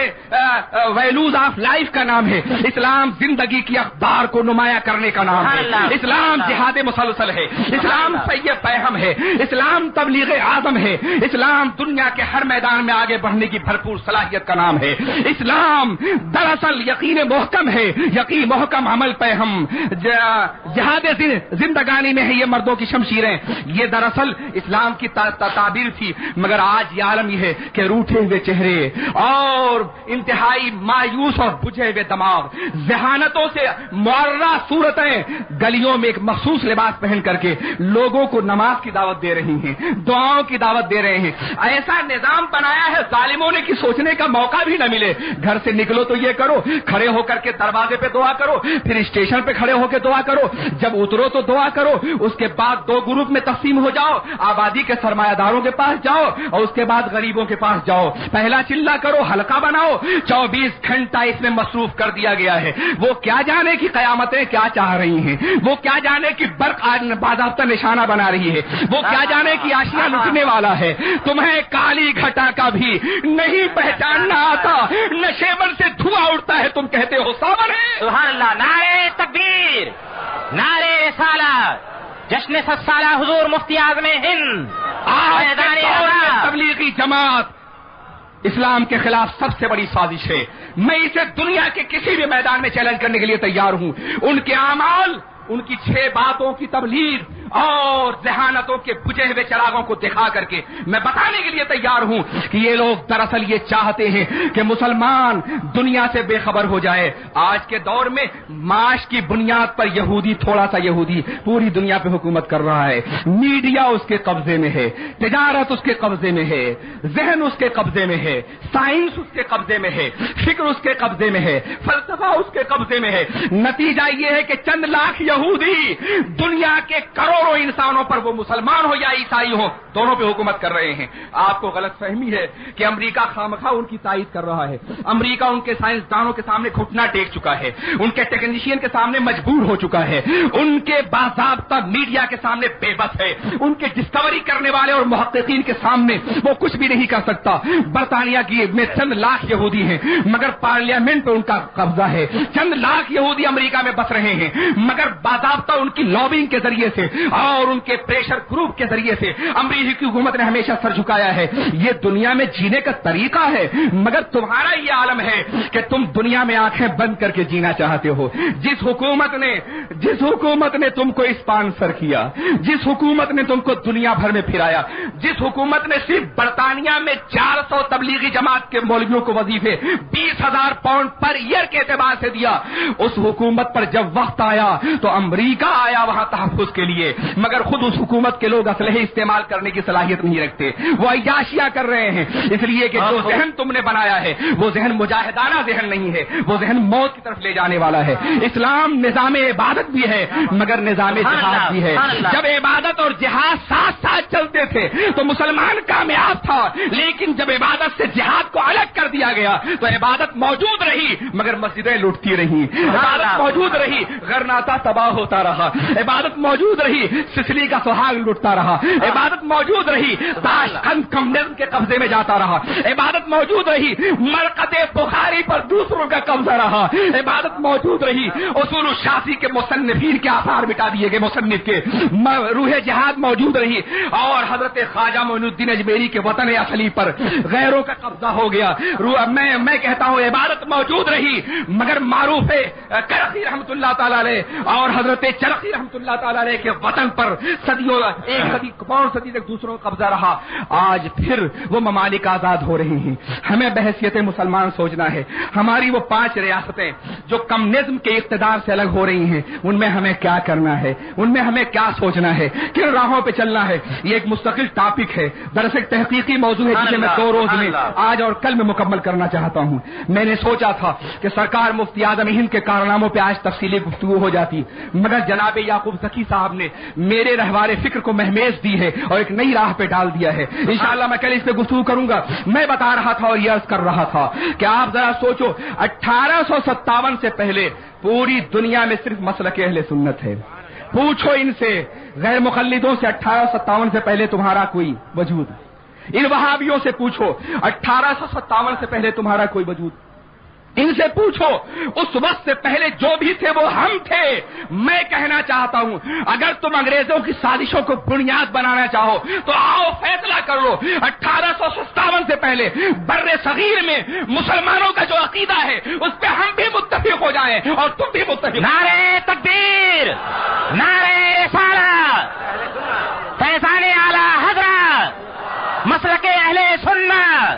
ویلوز آف لائف کا نام ہے، اسلام زندگی کی اقدار کو نمایاں کرنے کا نام ہے، اسلام جہاد مسلسل ہے، اسلام سید پیغام ہے، اسلام تبلیغ اعظم ہے، اسلام دنیا کے ہر میدان میں آگے بڑھنے کی بھرپور صلاحیت کا نام ہے۔ اسلام دراصل یقین محکم ہے، یقین محکم عمل پہ ہم جہاد زندگانی میں ہے یہ مردوں کی شمشیریں۔ یہ دراصل اسلام کی تعبیر تھی مگر آج یہ عالم یہ ہے کہ روٹھے ہوئے چہرے اور انتہائی مایوس اور بجھے ہوئے دماغ، ذہانتوں سے معرہ صورتیں گلیوں میں ایک مخصوص لباس پہن کر کے لوگوں کو نماز کی دعوت دے رہی ہیں، دعاؤں کی دعوت دے رہے ہیں۔ ایسا نظام بنایا ہے ظالموں نے کہ سوچنے کا موقع بھی نہ ملے، گھر سے نکلو تو یہ کرو، کھڑے ہو کر کے دروازے پہ دعا کرو، پھر اسٹیشن پہ کھڑے ہو کے دعا کرو، جب اترو تو دعا کرو، اس کے بعد دو گروپ میں تقسیم ہو جاؤ، آبادی کے سرمایہ داروں کے پاس جاؤ اور اس کے بعد غریبوں کے پاس جاؤ، پہلا چلہ کرو، حلقہ بناؤ، 24 گھنٹہ اس میں مصروف کر دیا گیا ہے۔ وہ کیا جانے کی قیامتیں کیا چاہ رہی ہیں، وہ کیا جانے کی برق باضابطہ نشانہ بنا رہی ہے، وہ کیا جانے کی آشیاں لٹنے والا ہے۔ تمہیں کالی گھٹا کا بھی نہیں پہچاننا آتا، نشیبن سے دھواں اڑتا ہے، تم کہتے ہو ساون ہے۔ سبحان اللہ، نعرے تکبیر، نعرے رسالت، جشن 7 سالہ حضور مفتی اعظم ہند، تبلیغی جماعت اسلام کے خلاف سب سے بڑی سازش ہے۔ میں اسے دنیا کے کسی بھی میدان میں چیلنج کرنے کے لیے تیار ہوں۔ ان کے اعمال، ان کی 6 باتوں کی تبلیغ اور ذہانتوں کے بجھے ہوئے چراغوں کو دکھا کر کے میں بتانے کے لیے تیار ہوں کہ یہ لوگ دراصل یہ چاہتے ہیں کہ مسلمان دنیا سے بے خبر ہو جائے۔ آج کے دور میں معاش کی بنیاد پر یہودی، تھوڑا سا یہودی پوری دنیا پہ حکومت کر رہا ہے، میڈیا اس کے قبضے میں ہے، تجارت اس کے قبضے میں ہے، ذہن اس کے قبضے میں ہے، سائنس اس کے قبضے میں ہے، فکر اس کے قبضے میں ہے، فلسفہ اس کے قبضے میں ہے۔ نتیجہ یہ ہے کہ چند لاکھ یہودی دنیا کے کروڑوں انسانوں پر، وہ مسلمان ہو یا عیسائی ہو، دونوں پہ حکومت کر رہے ہیں۔ آپ کو غلط فہمی ہے کہ امریکہ خامخواہ ان کی تائید کر رہا ہے۔ امریکہ ان کے سائنسدانوں کے سامنے گھٹنا ٹیک چکا ہے، ان کے ٹیکنیشین کے سامنے مجبور ہو چکا ہے، ان کے باضابطہ میڈیا کے سامنے بے بس ہے، ان کے ڈسکوری کرنے والے اور محققین کے سامنے وہ کچھ بھی نہیں کر سکتا۔ برطانیہ کی میں چند لاکھ یہودی ہیں مگر پارلیمنٹ پہ ان کا قبضہ ہے، چند لاکھ یہودی امریکہ میں بس رہے ہیں مگر باضابطہ ان کی لابنگ کے ذریعے سے اور ان کے پریشر گروپ کے ذریعے سے امریکی حکومت نے ہمیشہ سر جھکایا ہے۔ یہ دنیا میں جینے کا طریقہ ہے، مگر تمہارا یہ عالم ہے کہ تم دنیا میں آنکھیں بند کر کے جینا چاہتے ہو۔ جس حکومت نے تم کو اسپانسر کیا، جس حکومت نے تم کو دنیا بھر میں پھرایا، جس حکومت نے صرف برطانیہ میں 400 تبلیغی جماعت کے مولویوں کو وظیفے 20,000 پاؤنڈ پر ایئر کے اعتبار سے دیا، اس حکومت پر جب وقت آیا تو امریکہ آیا وہاں تحفظ کے لیے، مگر خود اس حکومت کے لوگ اسلحے استعمال کرنے کی صلاحیت نہیں رکھتے، وہ عیاشیاں کر رہے ہیں، اس لیے کہ جو ذہن تم نے بنایا ہے وہ ذہن مجاہدانہ ذہن نہیں ہے، وہ ذہن موت کی طرف لے جانے والا ہے۔ اسلام نظام عبادت بھی ہے مگر نظام جہاد بھی ہے۔ جب عبادت اور جہاد ساتھ ساتھ چلتے تھے تو مسلمان کامیاب تھا، لیکن جب عبادت سے جہاد کو الگ کر دیا گیا تو عبادت موجود رہی مگر مسجدیں لوٹتی رہی، عبادت موجود رہی غرناطہ تباہ ہوتا رہا، عبادت موجود رہی سسلی کا سہاگ لٹتا رہا، عبادت موجود رہی تاشقند کمیونزم کے قبضے میں جاتا رہا، عبادت موجود رہی مرقد بخاری پر دوسروں کا قبضہ رہا، عبادت موجود رہی اصول الشافعی کے مصنفین کے آثار مٹا دیے گئے، مصنف کے روح جہاد موجود رہی، اور حضرت خواجہ معین الدین اجمیری کے وطن اصلی پر غیروں کا قبضہ ہو گیا۔ میں کہتا ہوں عبادت موجود رہی مگر معروف کرخی رحمت اللہ تعالی علیہ اور حضرت چرخی رحمت اللہ تعالی علیہ کے وطن پر صدیوں، ایک صدی پون صدی تک دوسروں کا قبضہ رہا۔ آج پھر وہ ممالک آزاد ہو رہے ہیں، ہمیں بحیثیت مسلمان سوچنا ہے۔ ہماری وہ 5 ریاستیں جو کمیونزم کے اقتدار سے الگ ہو رہی ہیں، ان میں ہمیں کیا کرنا ہے، ان میں ہمیں کیا سوچنا ہے، کن راہوں پہ چلنا ہے، یہ ایک مستقل ٹاپک ہے، دراصل تحقیقی موضوع ہے جسے میں 2 روز میں آج اور کل میں مکمل کرنا چاہتا ہوں۔ میں نے سوچا تھا کہ سرکار مفتی اعظم ہند کے کارناموں پہ آج تفصیلی گفتگو ہو جاتی، مگر جناب یعقوب زکی صاحب نے میرے رہبار فکر کو مہمیز دی ہے اور ایک نئی راہ پہ ڈال دیا ہے۔ انشاءاللہ میں کل اس پہ گفتگو کروں گا۔ میں بتا رہا تھا اور یہ عرض کر رہا تھا کہ آپ ذرا سوچو 1857 سے پہلے پوری دنیا میں صرف مسلک اہل سنت ہے۔ پوچھو ان سے، غیر مقلدوں سے 1857 سے پہلے تمہارا کوئی وجود، ان وہابیوں سے پوچھو 1857 سے پہلے تمہارا کوئی وجود، ان سے پوچھو اس وقت سے پہلے جو بھی تھے وہ ہم تھے۔ میں کہنا چاہتا ہوں اگر تم انگریزوں کی سازشوں کو بنیاد بنانا چاہو تو آؤ فیصلہ کر لو، 1857 سے پہلے بر صغیر میں مسلمانوں کا جو عقیدہ ہے اس پہ ہم بھی متفق ہو جائیں اور تم بھی متفق۔ نعرے تکبیر، نعرے رسالت، فیضان اعلی حضرت مسلک اہل سنت.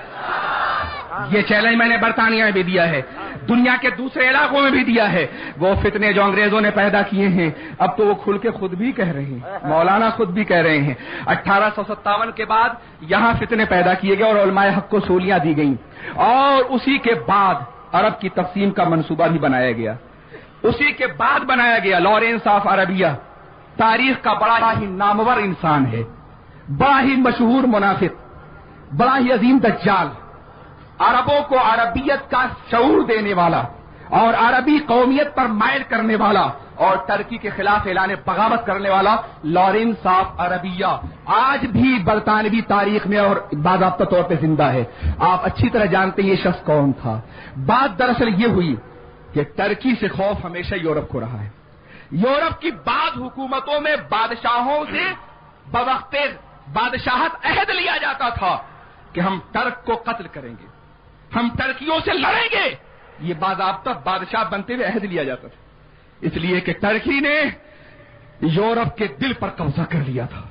یہ چیلنج میں نے برطانیہ میں بھی دیا ہے, دنیا کے دوسرے علاقوں میں بھی دیا ہے. وہ فتنے جو انگریزوں نے پیدا کیے ہیں اب تو وہ کھل کے خود بھی کہہ رہے ہیں, مولانا خود بھی کہہ رہے ہیں. 1857 کے بعد یہاں فتنے پیدا کیے گئے اور علماء حق کو سولیاں دی گئیں, اور اسی کے بعد عرب کی تقسیم کا منصوبہ بھی بنایا گیا. اسی کے بعد بنایا گیا لارنس آف عربیہ, تاریخ کا بڑا ہی نامور انسان ہے, بڑا ہی مشہور منافق, بڑا ہی عظیم دجال, عربوں کو عربیت کا شعور دینے والا اور عربی قومیت پر مائل کرنے والا اور ترکی کے خلاف اعلان بغاوت کرنے والا لارنس آف عربیہ آج بھی برطانوی تاریخ میں اور باضابطہ طور پہ زندہ ہے. آپ اچھی طرح جانتے ہیں یہ شخص کون تھا. بات دراصل یہ ہوئی کہ ترکی سے خوف ہمیشہ یورپ کو رہا ہے. یورپ کی بعض حکومتوں میں بادشاہوں سے بوقت بادشاہت عہد لیا جاتا تھا کہ ہم ترک کو قتل کریں گے, ہم ترکیوں سے لڑیں گے. یہ باضابطہ بادشاہ بنتے ہوئے عہد لیا جاتا تھا, اس لیے کہ ترکی نے یورپ کے دل پر قبضہ کر لیا تھا.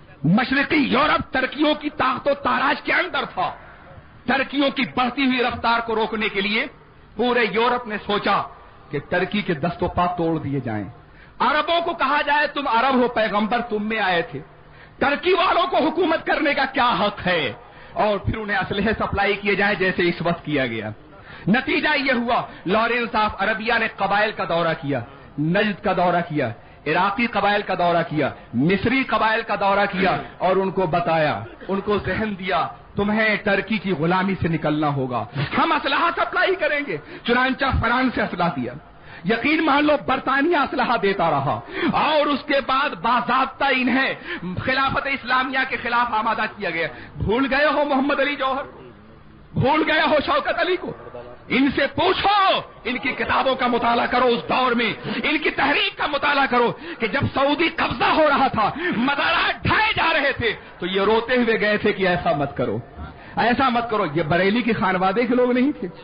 مشرقی یورپ ترکیوں کی طاقت و تاراج کے اندر تھا. ترکیوں کی بڑھتی ہوئی رفتار کو روکنے کے لیے پورے یورپ نے سوچا کہ ترکی کے دست و پا توڑ دیے جائیں. عربوں کو کہا جائے تم عرب ہو, پیغمبر تم میں آئے تھے, ترکی والوں کو حکومت کرنے کا کیا حق ہے, اور پھر انہیں اسلحے سپلائی کیے جائیں جیسے اس وقت کیا گیا. نتیجہ یہ ہوا لارنس آف عربیہ نے قبائل کا دورہ کیا, نجد کا دورہ کیا, عراقی قبائل کا دورہ کیا, مصری قبائل کا دورہ کیا, اور ان کو بتایا, ان کو ذہن دیا تمہیں ترکی کی غلامی سے نکلنا ہوگا, ہم اسلحہ سپلائی کریں گے. چنانچہ فرانس سے اسلحہ دیا, یقین مان لو برطانیہ اسلحہ دیتا رہا, اور اس کے بعد باضابطہ انہیں خلافت اسلامیہ کے خلاف آمادہ کیا گیا. بھول گئے ہو محمد علی جوہر, بھول گئے ہو شوکت علی کو, ان سے پوچھو, ان کی کتابوں کا مطالعہ کرو, اس دور میں ان کی تحریک کا مطالعہ کرو کہ جب سعودی قبضہ ہو رہا تھا, مزارات ڈھائے جا رہے تھے, تو یہ روتے ہوئے گئے تھے کہ ایسا مت کرو, ایسا مت کرو. یہ بریلی کے خانوادے کے لوگ نہیں تھے.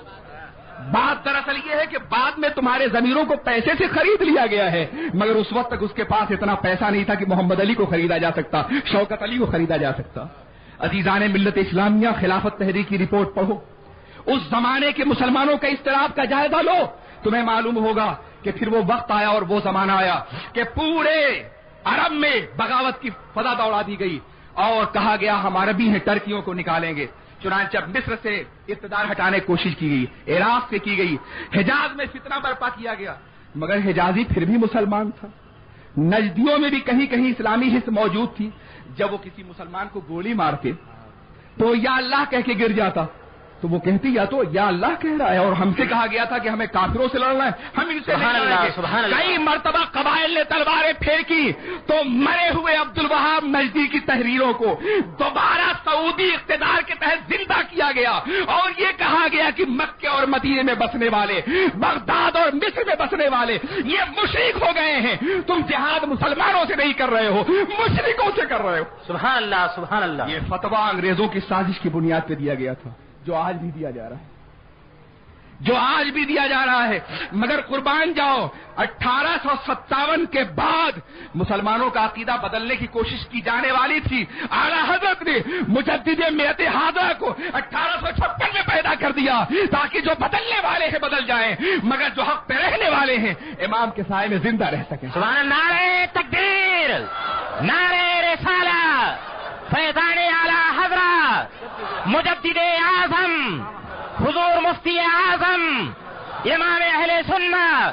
بات دراصل یہ ہے کہ بعد میں تمہارے ضمیروں کو پیسے سے خرید لیا گیا ہے, مگر اس وقت تک اس کے پاس اتنا پیسہ نہیں تھا کہ محمد علی کو خریدا جا سکتا, شوکت علی کو خریدا جا سکتا. عزیزان ملت اسلامیہ, خلافت تحریک کی رپورٹ پڑھو, اس زمانے کے مسلمانوں کا اضطراب کا جائزہ لو, تمہیں معلوم ہوگا کہ پھر وہ وقت آیا اور وہ زمانہ آیا کہ پورے عرب میں بغاوت کی فضا دوڑا دی گئی اور کہا گیا ہم عربی ہیں, ترکیوں کو نکالیں گے. چنانچہ مصر سے اقتدار ہٹانے کی کوشش کی گئی, عراق سے کی گئی, حجاز میں فتنہ برپا کیا گیا, مگر حجازی پھر بھی مسلمان تھا. نجدیوں میں بھی کہیں کہیں اسلامی حص موجود تھی. جب وہ کسی مسلمان کو گولی مارتے تو یا اللہ کہہ کے گر جاتا, تو وہ کہتی یا تو یا اللہ کہہ رہا ہے, اور ہم سے کہا گیا تھا کہ ہمیں کافروں سے لڑنا ہے, ہم ان سے نہیں لڑیں گے. کئی مرتبہ قبائل نے تلواریں پھینکی تو مرے ہوئے عبد الوہاب نجدی کی تحریروں کو دوبارہ سعودی اقتدار کے تحت زندہ کیا گیا, اور یہ کہا گیا کہ مکے اور مدینے میں بسنے والے, بغداد اور مصر میں بسنے والے یہ مشرک ہو گئے ہیں. تم جہاد مسلمانوں سے نہیں کر رہے ہو, مشرکوں سے کر رہے ہو. سبحان اللہ, سبحان اللہ. یہ فتویٰ انگریزوں کی سازش کی بنیاد پہ دیا گیا تھا, جو آج بھی دیا جا رہا ہے, جو آج بھی دیا جا رہا ہے. مگر قربان جاؤ, 1857 کے بعد مسلمانوں کا عقیدہ بدلنے کی کوشش کی جانے والی تھی. اعلیٰ حضرت نے مجدد ملت ہاضرہ کو 1856 میں پیدا کر دیا تاکہ جو بدلنے والے ہیں بدل جائیں, مگر جو حق پہ رہنے والے ہیں امام کے سائے میں زندہ رہ سکیں. سبحان اللہ. نعرہ تکبیر, نعرہ رسالت, فیضان اعلیٰ حضرت مجدد اعظم حضور مفتی اعظم امام اہل سنت.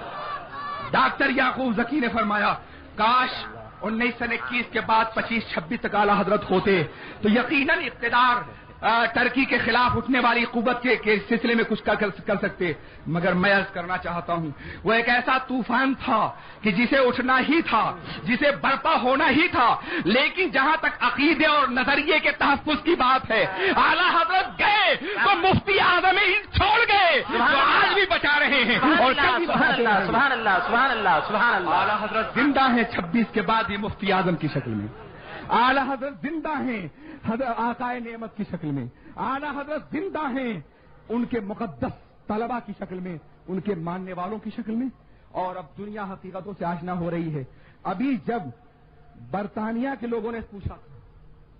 ڈاکٹر یعقوب زکی نے فرمایا کاش 1921 کے بعد 25-26 تک اعلیٰ حضرت ہوتے تو یقیناً اقتدار ترکی کے خلاف اٹھنے والی قوت کے سلسلے میں کچھ کر سکتے. مگر میں عرض کرنا چاہتا ہوں وہ ایک ایسا طوفان تھا کہ جسے اٹھنا ہی تھا, جسے برپا ہونا ہی تھا. لیکن جہاں تک عقیدے اور نظریے کے تحفظ کی بات ہے, اعلیٰ حضرت گئے تو مفتی اعظم ہند چھوڑ گئے جو آج بھی بچا رہے ہیں. اور سبحان اللہ, سبحان اللہ, سبحان اللہ, سبحان اللہ. اعلیٰ حضرت زندہ ہیں 26 کے بعد یہ مفتی اعظم کی شکل میں. اعلیٰ حضرت زندہ ہیں حضرت آقائے نعمت کی شکل میں. اعلیٰ حضرت زندہ ہیں ان کے مقدس طلبہ کی شکل میں, ان کے ماننے والوں کی شکل میں. اور اب دنیا حقیقتوں سے آشنا ہو رہی ہے. ابھی جب برطانیہ کے لوگوں نے پوچھا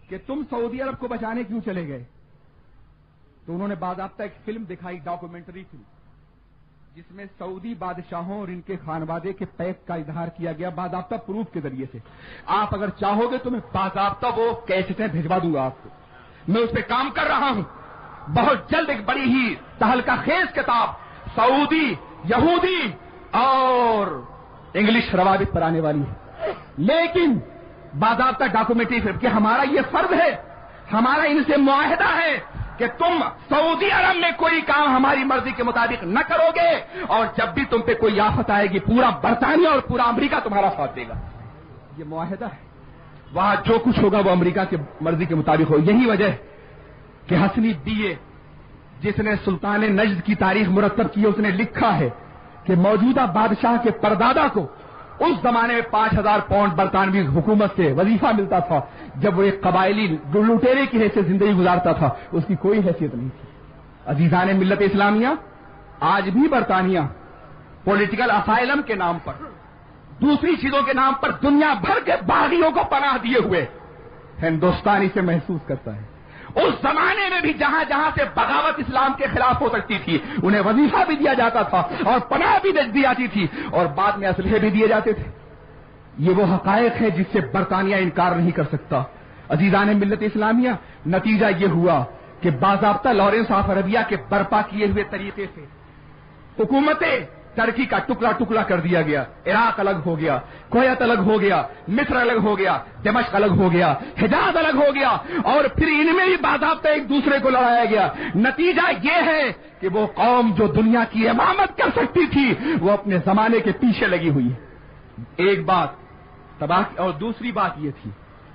کہ تم سعودی عرب کو بچانے کیوں چلے گئے؟ تو انہوں نے باضابطہ ایک فلم دکھائی، ڈاکومنٹری فلم، جس میں سعودی بادشاہوں اور ان کے خانوادے کے پیک کا اظہار کیا گیا باضابطہ پروف کے ذریعے سے. آپ اگر چاہو گے تو میں باضابطہ وہ کیسٹیں بھجوا دوں گا آپ کو. میں اس پہ کام کر رہا ہوں. بہت جلد ایک بڑی ہی تہلکہ خیز کتاب سعودی، یہودی اور انگلش روابط پر آنے والی ہے، لیکن باضابطہ ڈاکومنٹری فلم کہ ہمارا یہ فرض ہے، ہمارا ان سے معاہدہ ہے کہ تم سعودی عرب میں کوئی کام ہماری مرضی کے مطابق نہ کرو گے، اور جب بھی تم پہ کوئی آفت آئے گی پورا برطانیہ اور پورا امریکہ تمہارا ساتھ دے گا. یہ معاہدہ ہے. وہاں جو کچھ ہوگا وہ امریکہ کی مرضی کے مطابق ہو. یہی وجہ ہے کہ حسنی دیے جس نے سلطان نجد کی تاریخ مرتب کی، اس نے لکھا ہے کہ موجودہ بادشاہ کے پردادا کو اس زمانے میں 5,000 پاؤنڈ برطانوی حکومت سے وظیفہ ملتا تھا، جب وہ ایک قبائلی لٹیرے کی حیثیت زندگی گزارتا تھا. اس کی کوئی حیثیت نہیں تھی. عزیزان ملت اسلامیہ، آج بھی برطانیہ پولیٹیکل اسائلم کے نام پر، دوسری چیزوں کے نام پر دنیا بھر کے باغیوں کو پناہ دیے ہوئے ہندوستانی سے محسوس کرتا ہے. اس زمانے میں بھی جہاں جہاں سے بغاوت اسلام کے خلاف ہو سکتی تھی انہیں وظیفہ بھی دیا جاتا تھا اور پناہ بھی دی جاتی تھی اور بعد میں اسلحے بھی دیے جاتے تھے. یہ وہ حقائق ہے جس سے برطانیہ انکار نہیں کر سکتا. عزیزان ملت اسلامیہ، نتیجہ یہ ہوا کہ باضابطہ لارنس آف عربیہ کے برپا کیے ہوئے طریقے سے حکومتیں ترکی کا ٹکڑا ٹکڑا کر دیا گیا. عراق الگ ہو گیا، کویت الگ ہو گیا، مصر الگ ہو گیا، دمشق الگ ہو گیا، حجاز الگ ہو گیا، اور پھر ان میں بھی باضابطہ ایک دوسرے کو لڑایا گیا. نتیجہ یہ ہے کہ وہ قوم جو دنیا کی امامت کر سکتی تھی وہ اپنے زمانے کے پیچھے لگی ہوئی ہے. ایک بات تباہ، اور دوسری بات یہ تھی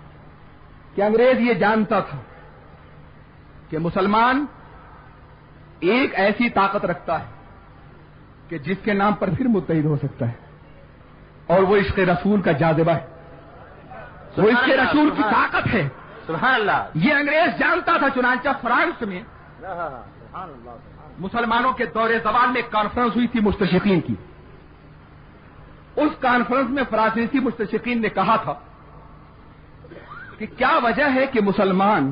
کہ انگریز یہ جانتا تھا کہ مسلمان ایک ایسی طاقت رکھتا ہے کہ جس کے نام پر پھر متحد ہو سکتا ہے، اور وہ عشق رسول کا جاذبہ ہے، وہ عشق رسول کی طاقت ہے. سبحان اللہ. یہ انگریز جانتا تھا. چنانچہ فرانس میں مسلمانوں کے دور زوال میں ایک کانفرنس ہوئی تھی مستشرقین کی. اس کانفرنس میں فرانسیسی مستشرقین نے کہا تھا کہ کیا وجہ ہے کہ مسلمان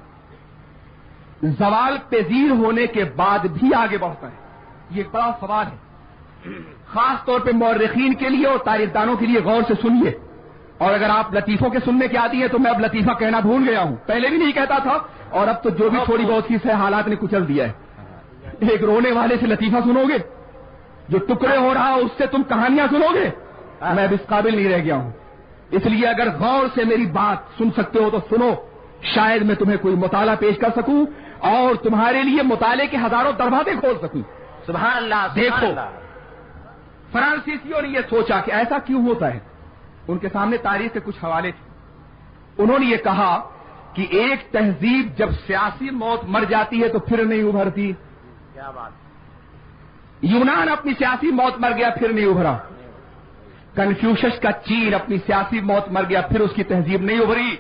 زوال پذیر ہونے کے بعد بھی آگے بڑھتا ہے. یہ ایک بڑا سوال ہے، خاص طور پہ مورخین کے لیے اور تاریخ دانوں کے لیے. غور سے سنیے، اور اگر آپ لطیفوں کے سننے کے عادی ہیں تو میں اب لطیفہ کہنا بھول گیا ہوں. پہلے بھی نہیں کہتا تھا، اور اب تو جو بھی تھوڑی بہت چیز ہے حالات نے کچل دیا ہے. ایک رونے والے سے لطیفہ سنو گے، جو ٹکڑے ہو رہا اس سے تم کہانیاں سنو گے. میں اب اس قابل نہیں رہ گیا ہوں. اس لیے اگر غور سے میری بات سن سکتے ہو تو سنو، شاید میں تمہیں کوئی مطالعہ پیش کر سکوں اور تمہارے لیے مطالعے کے ہزاروں دروازے کھول سکوں. سبحان اللہ. دیکھو، فرانسیسیوں نے یہ سوچا کہ ایسا کیوں ہوتا ہے. ان کے سامنے تاریخ کے کچھ حوالے تھے. انہوں نے یہ کہا کہ ایک تہذیب جب سیاسی موت مر جاتی ہے تو پھر نہیں ابھرتی. کیا بات. یونان اپنی سیاسی موت مر گیا پھر نہیں ابھرا. کنفیوشس کا چین اپنی سیاسی موت مر گیا پھر اس کی تہذیب نہیں ابھری.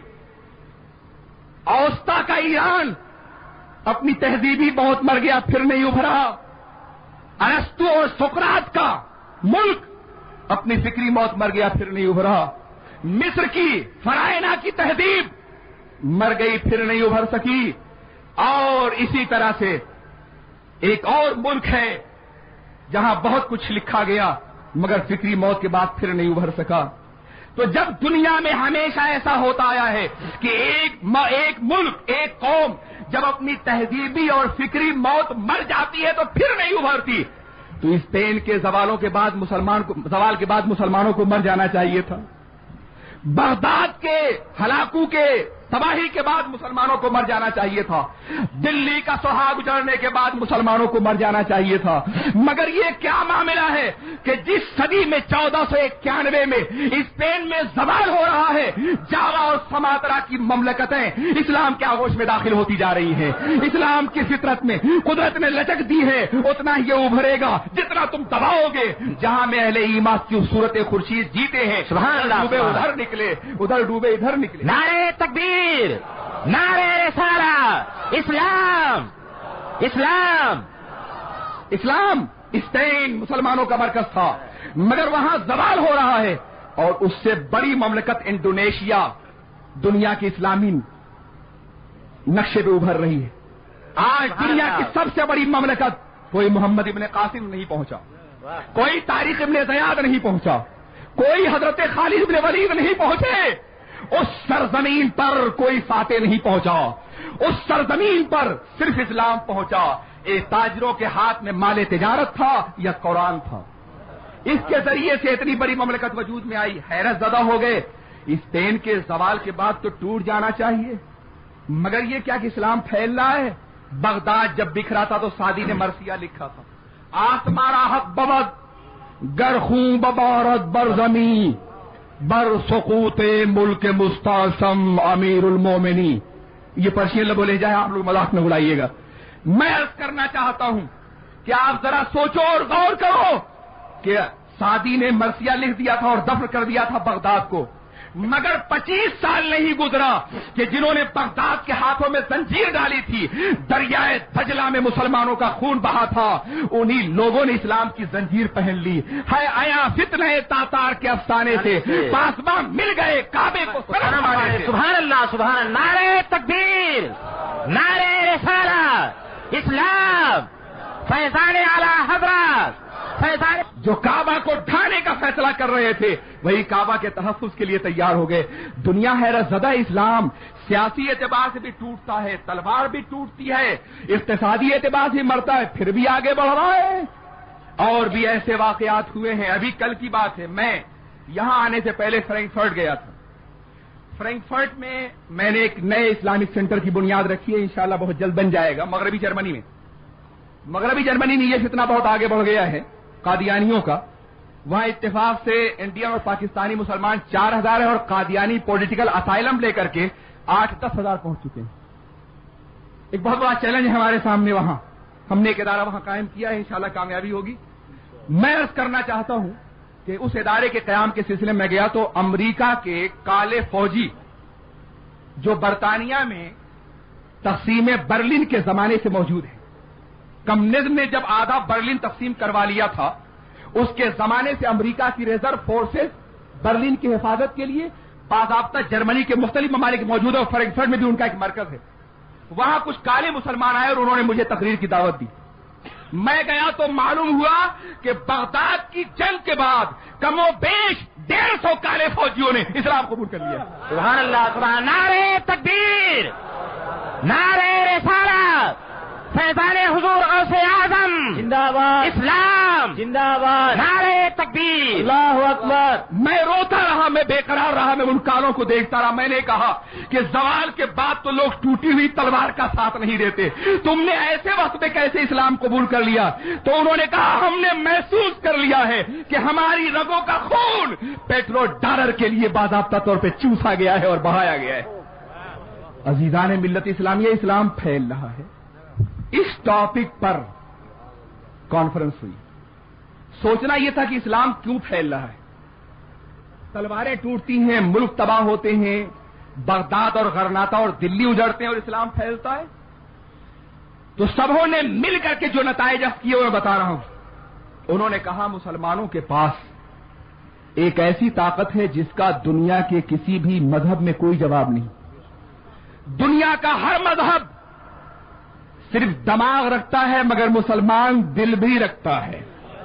اوستا کا ایران اپنی تہذیبی موت مر گیا پھر نہیں ابھرا. ارسطو اور سقراط کا ملک اپنی فکری موت مر گیا پھر نہیں ابھرا. مصر کی فرائنا کی تہذیب مر گئی پھر نہیں ابھر سکی. اور اسی طرح سے ایک اور ملک ہے جہاں بہت کچھ لکھا گیا مگر فکری موت کے بعد پھر نہیں ابھر سکا. تو جب دنیا میں ہمیشہ ایسا ہوتا آیا ہے کہ ایک ملک، ایک قوم جب اپنی تہذیبی اور فکری موت مر جاتی ہے تو پھر نہیں ابھرتی. تو اسپین کے زوال کے بعد مسلمانوں کو مر جانا چاہیے تھا. بغداد کے ہلاکو کے تباہی کے بعد مسلمانوں کو مر جانا چاہیے تھا. دلی کا سہاگ اجڑنے کے بعد مسلمانوں کو مر جانا چاہیے تھا. مگر یہ کیا معاملہ ہے کہ جس صدی میں 1491 میں اسپین میں زوال ہو رہا ہے، جاوا اور سماترا کی مملکتیں اسلام کے آغوش میں داخل ہوتی جا رہی ہیں. اسلام کی فطرت میں قدرت نے لچک دی ہے، اتنا ہی یہ ابھرے گا جتنا تم دباؤ گے. جہاں میں اہل ایمان کی صورت خورشید جیتے ہیں، سبحان اللہ، ڈوبے ادھر نکلے، ادھر ڈوبے ادھر نکلے. نعرے تکبیر، نعرے رسالہ، اسلام اسلام اسلام. اسپین مسلمانوں کا مرکز تھا مگر وہاں زوال ہو رہا ہے. اور اس سے بڑی مملکت انڈونیشیا دنیا کی اسلامی नक्शे पे उभर रही है। आज दुनिया की सबसे बड़ी ममलकत कोई मोहम्मद इब्न कासिम नहीं पहुंचा, कोई तारिक इब्न ज़ियाद नहीं पहुंचा, कोई हजरत खालिद इब्न वलीद नहीं पहुंचे। उस सरजमीन पर कोई फातेह नहीं पहुंचा, उस सरजमीन पर सिर्फ इस्लाम पहुंचा। एक ताजरों के हाथ में माले तिजारत था या कुरान था, इसके जरिए से इतनी बड़ी ममलकत वजूद में आई। हैरत ज़दा हो गए। स्पेन के जवाल के बाद तो टूट जाना चाहिए, मगर ये क्या कि इस्लाम फैल रहा है। बगदाद जब बिखरा था तो सादी ने मरसिया लिखा था, आसमारा हक बबद गरखूं बबारत बरजमी बर सुकूते मुल्क मुस्तासम अमीरुल मोमिनी। ये पर्शियन बोले जाए, आप लोग मजाक में उड़ाइएगा। मैं अर्ज करना चाहता हूं कि आप जरा सोचो और गौर करो कि सादी ने मरसिया लिख दिया था और दफन कर दिया था बगदाद को, मगर 25 साल नहीं गुजरा कि जिन्होंने बगदाद के हाथों में जंजीर डाली थी, दरियाए दजला में मुसलमानों का खून बहा था, उन्हीं लोगों ने इस्लाम की जंजीर पहन ली है। आया फितने तातार के अफसाने से पासबां मिल गए, काबे को सुभान अल्लाह, सुभान अल्लाह। नारे तकबीर, नारे रिसालत, इस्लाम, फैज़ाने आला हज़रत, फैज़ाने। जो काबा को ढाने का फैसला कर रहे थे वही काबा के तहफ़्फ़ुज़ के लिए तैयार हो गए। दुनिया हैरत ज़दा। इस्लाम सियासी एतबार से भी टूटता है, तलवार भी टूटती है, इक़्तिसादी एतबार से मरता है, फिर भी आगे बढ़ रहा है। और भी ऐसे वाक़यात हुए हैं। अभी कल की बात है, मैं यहां आने से पहले फ्रैंकफर्ट गया था। फ्रैंकफर्ट में मैंने एक नए इस्लामिक सेंटर की बुनियाद रखी है, इंशाअल्लाह बहुत जल्द बन जाएगा। मगरबी जर्मनी में ये फितना बहुत आगे बढ़ गया है कादियानियों का। वहां इत्तेफाक से इंडियन और पाकिस्तानी मुसलमान 4000 है और कादियानी पॉलिटिकल असाइलम लेकर के 8-10 हजार पहुंच चुके हैं। एक बहुत बड़ा चैलेंज है हमारे सामने। वहां हमने एक इदारा वहां कायम किया है, इंशाअल्लाह कामयाबी होगी। मैं अर्ज करना चाहता हूं कि उस इदारे के कयाम के सिलसिले में गया तो अमेरिका के काले फौजी जो बरतानिया में तकसीम बर्लिन के जमाने से मौजूद है, कम्युनिज्म ने जब आधा बर्लिन तकसीम करवा लिया था, उसके जमाने से अमेरिका की रिजर्व फोर्सेस बर्लिन की हिफाजत के लिए बाज़ाब्ता जर्मनी के मुख्तलिफ ममालिक मौजूद है और फ्रैंकफर्ट में भी उनका एक मरकज है। वहां कुछ काले मुसलमान आए और उन्होंने मुझे तकरीर की दावत दी। मैं गया तो मालूम हुआ कि बगदाद की जंग के बाद कमोबेश 150 काले फौजियों ने इस्लाम कबूल कर लिया। सुभान अल्लाह, सुभान। नारे तकबीर, नारे रिसालत, फैज़ाने हुजूर गौसे आज़म जिंदाबाद, इस्लाम जिंदाबाद, नारे तकबीर, अल्लाहु अकबर। मैं रोता रहा, मैं बेकरार रहा, मैं उन कालों को देखता रहा। मैंने कहा कि ज़वाल के बाद तो लोग टूटी हुई तलवार का साथ नहीं देते, तुमने ऐसे वक्त में कैसे इस्लाम कबूल कर लिया? तो उन्होंने कहा हमने महसूस कर लिया है कि हमारी रगों का खून पेट्रो डॉलर के लिए बाज़ाब्ता तौर पर चूसा गया है और बहाया गया है। अजीज़ाने मिल्लत इस्लामिया, इस्लाम फैल रहा है। इस टॉपिक पर कॉन्फ्रेंस हुई। सोचना यह था कि इस्लाम क्यों फैल रहा है। तलवारें टूटती हैं, मुल्क तबाह होते हैं, बगदाद और गरनाता और दिल्ली उजड़ते हैं और इस्लाम फैलता है। तो सबों ने मिल करके जो नताइज किए मैं बता रहा हूं। उन्होंने कहा मुसलमानों के पास एक ऐसी ताकत है जिसका दुनिया के किसी भी मजहब में कोई जवाब नहीं। दुनिया का हर मजहब सिर्फ दिमाग रखता है मगर मुसलमान दिल भी रखता है।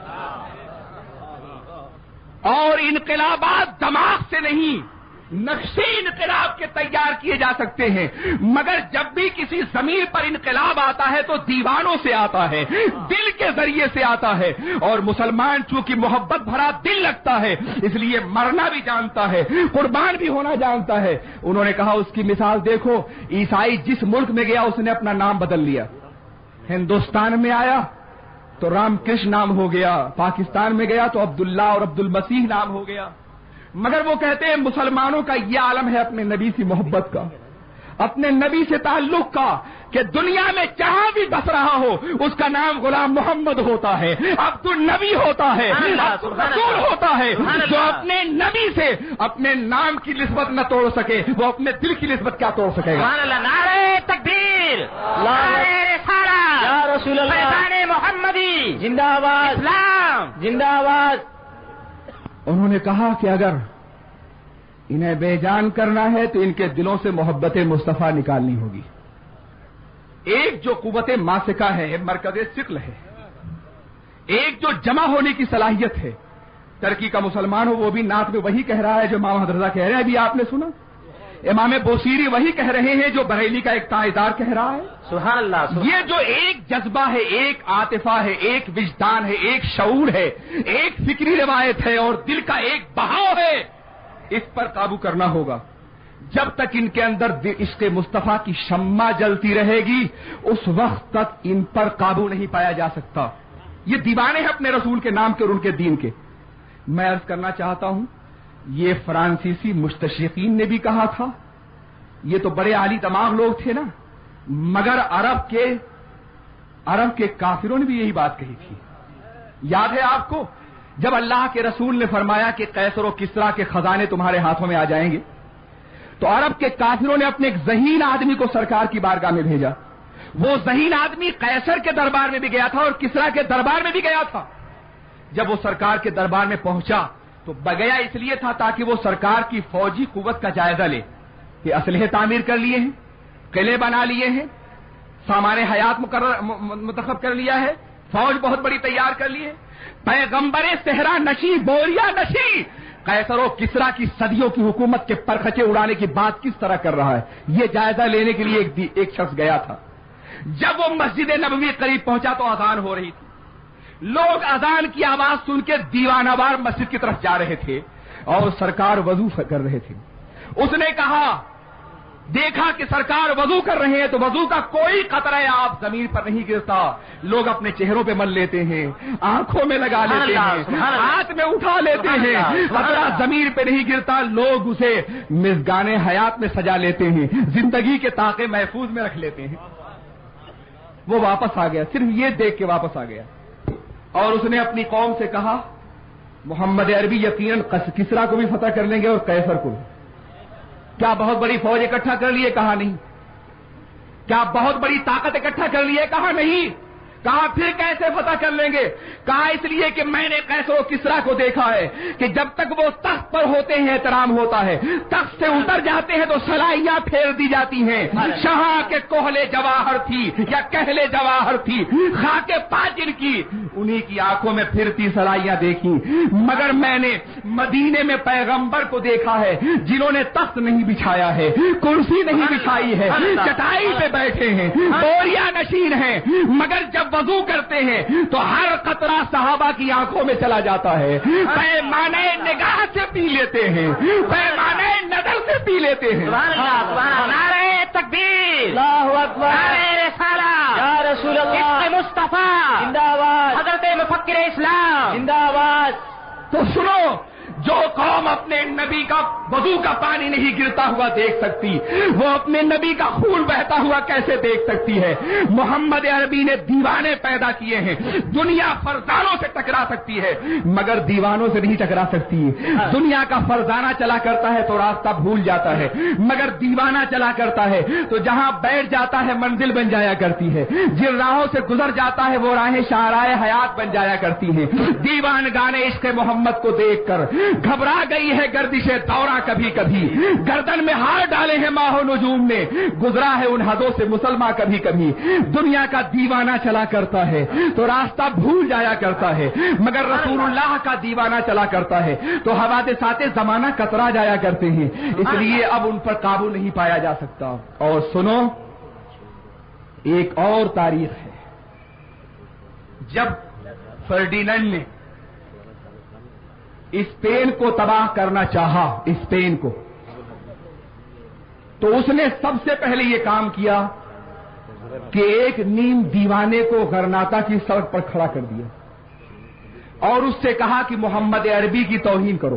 और इनकलाबात दिमाग से नहीं, नक्शे इनकलाब के तैयार किए जा सकते हैं, मगर जब भी किसी जमीन पर इनकलाब आता है तो दीवानों से आता है, दिल के जरिए से आता है। और मुसलमान चूंकि मोहब्बत भरा दिल रखता है, इसलिए मरना भी जानता है, कुर्बान भी होना जानता है। उन्होंने कहा उसकी मिसाल देखो, ईसाई जिस मुल्क में गया उसने अपना नाम बदल लिया। हिंदुस्तान में आया तो रामकृष्ण नाम हो गया, पाकिस्तान में गया तो अब्दुल्ला और अब्दुल मसीह नाम हो गया। मगर वो कहते हैं मुसलमानों का यह आलम है अपने नबी से मोहब्बत का, अपने नबी से ताल्लुक का, कि दुनिया में जहां भी बस रहा हो उसका नाम गुलाम मोहम्मद होता है, अब्दुल नबी होता है, रसूल होता है। जो अपने नबी से अपने नाम की निस्बत न तोड़ सके वो अपने दिल की निस्बत क्या तोड़ सकेगा? नारे तकबीर, नारे रिसालत, या रसूल अल्लाह, फैज़ाने मोहम्मदी जिंदाबाद, इस्लाम जिंदाबाद। उन्होंने कहा कि अगर इन्हें बेजान करना है तो इनके दिलों से मोहब्बत मुस्तफा निकालनी होगी। ایک جو قوت ماسکہ ہے، مرکز ثقل ہے، ایک جو جمع ہونے کی صلاحیت ہے. ترکی کا مسلمان ہو وہ بھی نعت میں وہی کہہ رہا ہے جو امام حضرت رضا کہہ رہے ہیں، ابھی آپ نے سنا. امام بوصیری وہی کہہ رہے ہیں جو بریلی کا ایک تائیدار کہہ رہا ہے. سبحان اللہ. یہ جو ایک جذبہ ہے، ایک عاطفہ ہے، ایک وجدان ہے، ایک شعور ہے، ایک فکری روایت ہے اور دل کا ایک بہاؤ ہے، اس پر قابو کرنا ہوگا. جب تک ان کے اندر عشق مصطفیٰ کی شمع جلتی رہے گی اس وقت تک ان پر قابو نہیں پایا جا سکتا. یہ دیوانے ہیں اپنے رسول کے نام کے اور ان کے دین کے. میں عرض کرنا چاہتا ہوں یہ فرانسیسی مستشرقین نے بھی کہا تھا، یہ تو بڑے عالی دماغ لوگ تھے نا، مگر عرب کے کافروں نے بھی یہی بات کہی تھی. یاد ہے آپ کو جب اللہ کے رسول نے فرمایا کہ قیصر و کسریٰ کے خزانے تمہارے ہاتھوں میں آ جائیں گے، تو عرب کے کافروں نے اپنے ایک ذہین آدمی کو سرکار کی بارگاہ میں بھیجا. وہ ذہین آدمی قیصر کے دربار میں بھی گیا تھا اور کسریٰ کے دربار میں بھی گیا تھا. جب وہ سرکار کے دربار میں پہنچا تو گیا اس لیے تھا تاکہ وہ سرکار کی فوجی قوت کا جائزہ لے کہ اسلحے تعمیر کر لیے ہیں، قلعے بنا لیے ہیں، سامان حیات منتخب کر لیا ہے، فوج بہت بڑی تیار کر لی ہے. پیغمبر صحرا نشی، بوریا نشی قیصر و کسریٰ کی صدیوں کی حکومت کے پرخچے اڑانے کی بات کس طرح کر رہا ہے، یہ جائزہ لینے کے لیے ایک شخص گیا تھا. جب وہ مسجد نبوی قریب پہنچا تو اذان ہو رہی تھی. لوگ اذان کی آواز سن کے دیوانہ وار مسجد کی طرف جا رہے تھے اور سرکار وضو کر رہے تھے. اس نے کہا، دیکھا کہ سرکار وضو کر رہے ہیں تو وضو کا کوئی قطرہ آپ زمین پر نہیں گرتا. لوگ اپنے چہروں پہ مل لیتے ہیں، آنکھوں میں لگا لیتے ہیں، ہاتھ میں اٹھا لیتے ہیں، قطرہ زمین پہ نہیں گرتا. لوگ اسے مژگان حیات میں سجا لیتے ہیں، زندگی کے طاقے محفوظ میں رکھ لیتے ہیں. وہ واپس آ گیا، صرف یہ دیکھ کے واپس آ گیا اور اس نے اپنی قوم سے کہا محمد عربی یقیناً کسریٰ کو بھی فتح کر لیں گے اور قیصر کو. کیا بہت بڑی فوج اکٹھا کر لیے؟ کہا نہیں. کیا بہت بڑی طاقت اکٹھا کر لیے؟ کہا نہیں. کہا پھر کیسے فتح کر لیں گے؟ کہا اس لیے کہ میں نے قیصر و کسریٰ کو دیکھا ہے کہ جب تک وہ تخت پر ہوتے ہیں احترام ہوتا ہے، تخت سے اتر جاتے ہیں تو سلائیاں پھیر دی جاتی ہیں. شاہ کے کوہلے جواہر تھی یا کہلے جواہر تھی، خاک پاجر کی انہی کی آنکھوں میں پھرتی سلائیاں دیکھی. مگر میں نے مدینے میں پیغمبر کو دیکھا ہے جنہوں نے تخت نہیں بچھایا ہے، کرسی نہیں بچھائی ہے، چٹائی پہ بیٹھے ہیں، بوریا نشین ہیں، مگر جب وضو کرتے ہیں تو ہر قطرہ صحابہ کی آنکھوں میں چلا جاتا ہے. پیمانے نگاہ سے پی لیتے ہیں، پیمانے نظر سے پی لیتے ہیں. نعرہ تکبیر، اللہ اکبر، نعرہ رسالہ، یا رسول اللہ، مصطفیٰ زندہ باد، حضرت مفکر اسلام زندہ باد. تو سنو، جو قوم اپنے نبی کا وضو کا پانی نہیں گرتا ہوا دیکھ سکتی، وہ اپنے نبی کا خون بہتا ہوا کیسے دیکھ سکتی ہے؟ محمد عربی نے دیوانے پیدا کیے ہیں. دنیا فرزانوں سے ٹکرا سکتی ہے مگر دیوانوں سے نہیں ٹکرا سکتی. دنیا کا فرزانہ چلا کرتا ہے تو راستہ بھول جاتا ہے، مگر دیوانہ چلا کرتا ہے تو جہاں بیٹھ جاتا ہے منزل بن جایا کرتی ہے. جن راہوں سے گزر جاتا ہے وہ راہیں شاہراہ حیات بن جایا کرتی ہیں. دیوان گانے عشق محمد کو دیکھ کر گھبرا گئی ہے گردش دورہ، کبھی کبھی گردن میں ہار ڈالے ہیں ماہ و نجوم نے، گزرا ہے ان حدوں سے مسلمہ کبھی کبھی. دنیا کا دیوانہ چلا کرتا ہے تو راستہ بھول جایا کرتا ہے، مگر رسول اللہ کا دیوانہ چلا کرتا ہے تو حوادثات زمانہ کترا جایا کرتے ہیں. اس لیے اب ان پر قابو نہیں پایا جا سکتا. اور سنو، ایک اور تاریخ ہے. جب فرڈیننڈ نے اسپین کو تباہ کرنا چاہا، اسپین کو، تو اس نے سب سے پہلے یہ کام کیا کہ ایک نیم دیوانے کو غرناطہ کی سڑک پر کھڑا کر دیا اور اس سے کہا کہ محمد عربی کی توہین کرو.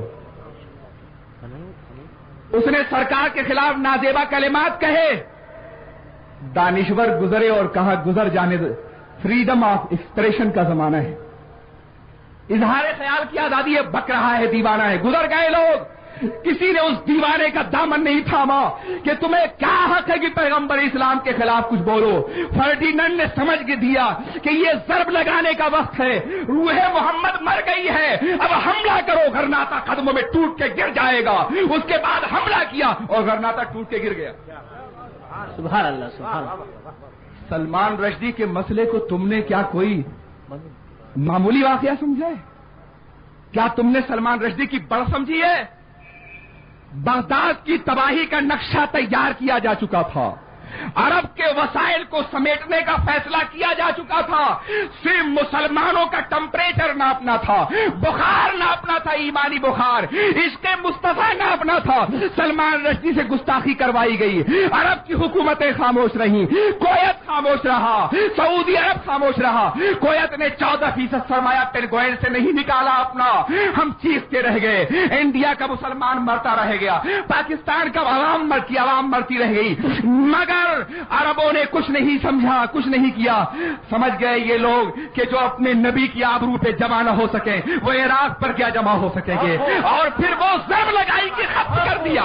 اس نے سرکار کے خلاف نازیبا کلمات کہے. دانشور گزرے اور کہا گزر جانے دو، فریڈم آف ایکسپریشن کا زمانہ ہے، اظہار خیال کی آزادی ہے. بک رہا ہے، دیوانہ ہے. گزر گئے لوگ، کسی نے اس دیوانے کا دامن نہیں تھاما کہ تمہیں کیا حق ہے کہ پیغمبر اسلام کے خلاف کچھ بولو. فرڈیننڈ نے سمجھ کے دیا کہ یہ ضرب لگانے کا وقت ہے، روح محمد مر گئی ہے، اب حملہ کرو. غرناطہ قدموں میں ٹوٹ کے گر جائے گا. اس کے بعد حملہ کیا اور غرناطہ ٹوٹ کے گر گیا. سبحان اللہ، سبحان اللہ. سلمان رشدی کے مسئلے کو تم نے کیا کوئی معمولی واقعہ سمجھا ہے؟ کیا تم نے سلمان رشدی کی بڑھ سمجھی ہے؟ بغداد کی تباہی کا نقشہ تیار کیا جا چکا تھا، عرب کے وسائل کو سمیٹنے کا فیصلہ کیا جا چکا تھا، صرف مسلمانوں کا ٹمپریچر ناپنا تھا، بخار ناپنا تھا، ایمانی بخار، عشق مصطفیٰ ناپنا تھا۔ سلمان رشدی سے گستاخی کروائی گئی، عرب کی حکومتیں خاموش رہیں، کویت خاموش رہا، سعودی عرب خاموش رہا، کویت نے 14% سرمایہ پینگوئن سے نہیں نکالا اپنا، ہم چیختے رہ گئے، انڈیا کا مسلمان مرتا رہ گیا، پاکستان کا عوام مرتی رہ گئی، مگر عربوں نے کچھ نہیں سمجھا، کچھ نہیں کیا۔ سمجھ گئے یہ لوگ کہ جو اپنے نبی کی آبرو پہ جمع نہ ہو سکیں وہ عراق پر کیا جمع ہو سکیں گے، اور پھر وہ ضرب لگائی کہ ختم کر دیا۔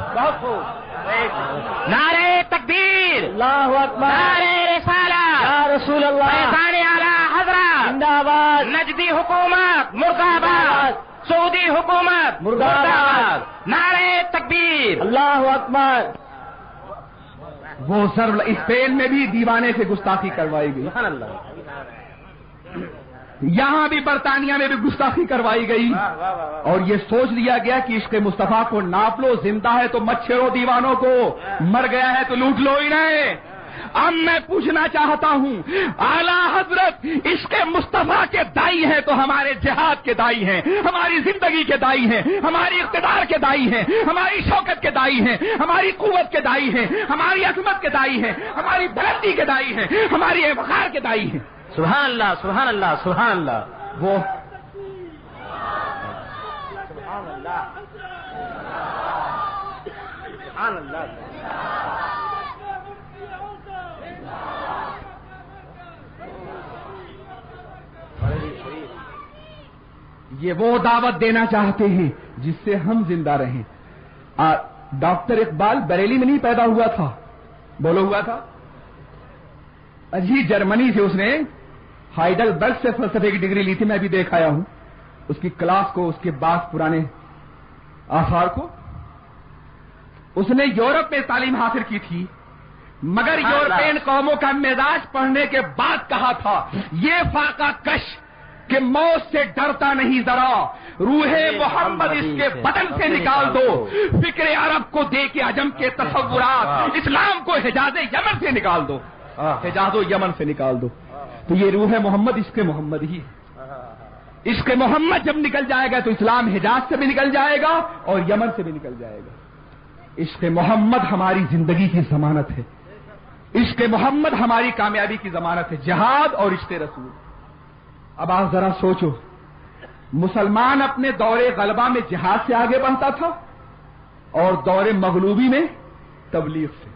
نعرہ تکبیر، اللہ اکبر، نعرہ رسالت، یا رسول اللہ، فیضان اعلی حضرت زندہ آباد، نجدی حکومت مرد آباد، سعودی حکومت مرد آباد، نعرہ تکبیر، اللہ اکبر۔ وہ ضرب اسپین میں بھی دیوانے سے گستاخی کروائی گئی، سبحان اللہ، یہاں بھی برطانیہ میں بھی گستاخی کروائی گئی، اور یہ سوچ لیا گیا کہ عشق مصطفیٰ کو ناپ لو، زندہ ہے تو مت چھیڑو دیوانوں کو، مر گیا ہے تو لوٹ لو انہیں۔ اب میں پوچھنا چاہتا ہوں، اعلیٰ حضرت عشق مصطفیٰ کے دائی ہیں تو ہمارے جہاد کے دائی ہیں، ہماری زندگی کے دائی ہیں، ہماری اقتدار کے دائی ہیں، ہماری شوکت کے دائی ہیں، ہماری قوت کے دائی ہیں، ہماری عظمت کے دائی ہیں، ہماری بلندی کے دائی ہیں، ہماری وقار کے دائی ہیں۔ سبحان اللہ، سبحان اللہ، سبحان اللہ۔ وہ سبحان اللہ، یہ وہ دعوت دینا چاہتے ہیں جس سے ہم زندہ رہیں۔ ڈاکٹر اقبال بریلی میں نہیں پیدا ہوا تھا، بولو ہوا تھا؟ اجی جرمنی سے اس نے ہائیڈلبرگ سے فلسفے کی ڈگری لی تھی، میں بھی دیکھ آیا ہوں اس کی کلاس کو، اس کے بعد پرانے آثار کو۔ اس نے یورپ میں تعلیم حاصل کی تھی، مگر یورپین قوموں کا مزاج پڑھنے کے بعد کہا تھا یہ فاقہ کش کہ موت سے ڈرتا نہیں ذرا، روح محمد اس کے بدن سے نکال دو، فکر عرب کو دے کے عجم کے تصورات، اسلام کو حجاز یمن سے نکال دو، حجاز و یمن سے نکال دو۔ تو یہ روح محمد عشق محمد ہی، عشق محمد جب نکل جائے گا تو اسلام حجاز سے بھی نکل جائے گا اور یمن سے بھی نکل جائے گا۔ عشق محمد ہماری زندگی کی ضمانت ہے، عشق محمد ہماری کامیابی کی ضمانت ہے، جہاد اور عشق رسول۔ اب آپ ذرا سوچو، مسلمان اپنے دور غلبہ میں جہاد سے آگے بڑھتا تھا اور دور مغلوبی میں تبلیغ سے۔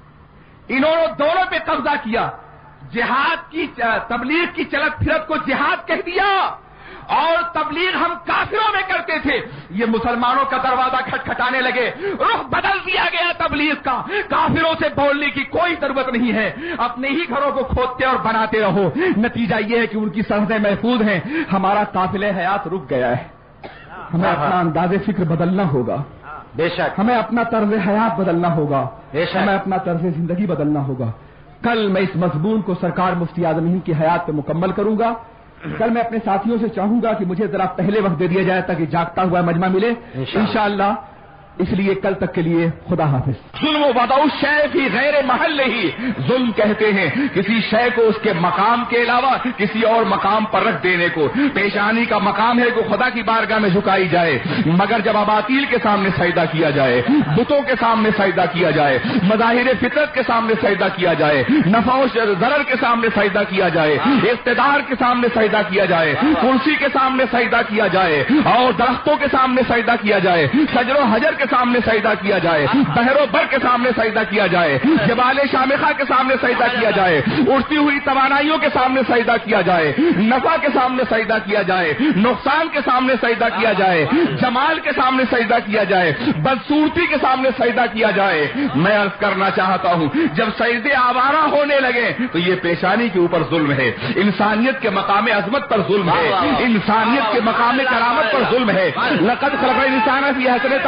انہوں نے دونوں پہ قبضہ کیا، جہاد کی تبلیغ کی چلت پھرت کو جہاد کہہ دیا، اور تبلیغ ہم کافروں میں کرتے تھے، یہ مسلمانوں کا دروازہ کھٹکھٹانے لگے، رخ بدل دیا گیا تبلیغ کا، کافروں سے بولنے کی کوئی ضرورت نہیں ہے، اپنے ہی گھروں کو کھودتے اور بناتے رہو، نتیجہ یہ ہے کہ ان کی سرحدیں محفوظ ہیں، ہمارا قافلہ حیات رک گیا ہے۔ ہمیں اپنا انداز فکر بدلنا ہوگا، بے شک، ہمیں اپنا طرز حیات بدلنا ہوگا، بے شک، ہمیں اپنا طرز زندگی بدلنا ہوگا۔ کل میں اس مضمون کو سرکار مفتی اعظم ہند کی حیات پہ مکمل کروں گا۔ کل میں اپنے ساتھیوں سے چاہوں گا کہ مجھے ذرا پہلے وقت دے دیا جائے تاکہ جاگتا ہوا مجمع ملے انشاءاللہ۔ اس لیے کل تک کے لیے خدا حافظ۔ ظلم و وضع الشیء فی غیر محلہ، ظلم کہتے ہیں کسی شے کو اس کے مقام کے علاوہ کسی اور مقام پر رکھ دینے کو۔ پیشانی کا مقام ہے کہ خدا کی بارگاہ میں جھکائی جائے، مگر جب اباطیل کے سامنے سجدہ کیا جائے، بتوں کے سامنے سجدہ کیا جائے، مظاہر فطرت کے سامنے سجدہ کیا جائے، نفع و ضرر کے سامنے سجدہ کیا جائے، اقتدار کے سامنے سجدہ کیا جائے، کرسی کے سامنے سجدہ کیا جائے، اور درختوں کے سامنے سجدہ کیا جائے، شجر و حجر کے سامنے سجدہ کیا جائے، بحر و بر کے سامنے سجدہ کیا جائے، جبال شامخہ کے سامنے سجدہ کیا جائے، اڑتی ہوئی توانائیوں کے سامنے سجدہ کیا جائے، نفع کے سامنے سجدہ کیا جائے، نقصان کے سامنے سجدہ کیا جائے، جمال کے سامنے سجدہ کیا جائے، بدصورتی کے سامنے سجدہ کیا جائے۔ میں عرض کرنا چاہتا ہوں جب سجدے آوارہ ہونے لگے تو یہ پیشانی کے اوپر ظلم ہے، انسانیت کے مقام عظمت پر ظلم ہے، انسانیت کے مقام کرامت پر ظلم ہے۔ لقد خلقنا الانسان فی احسن تقویم کے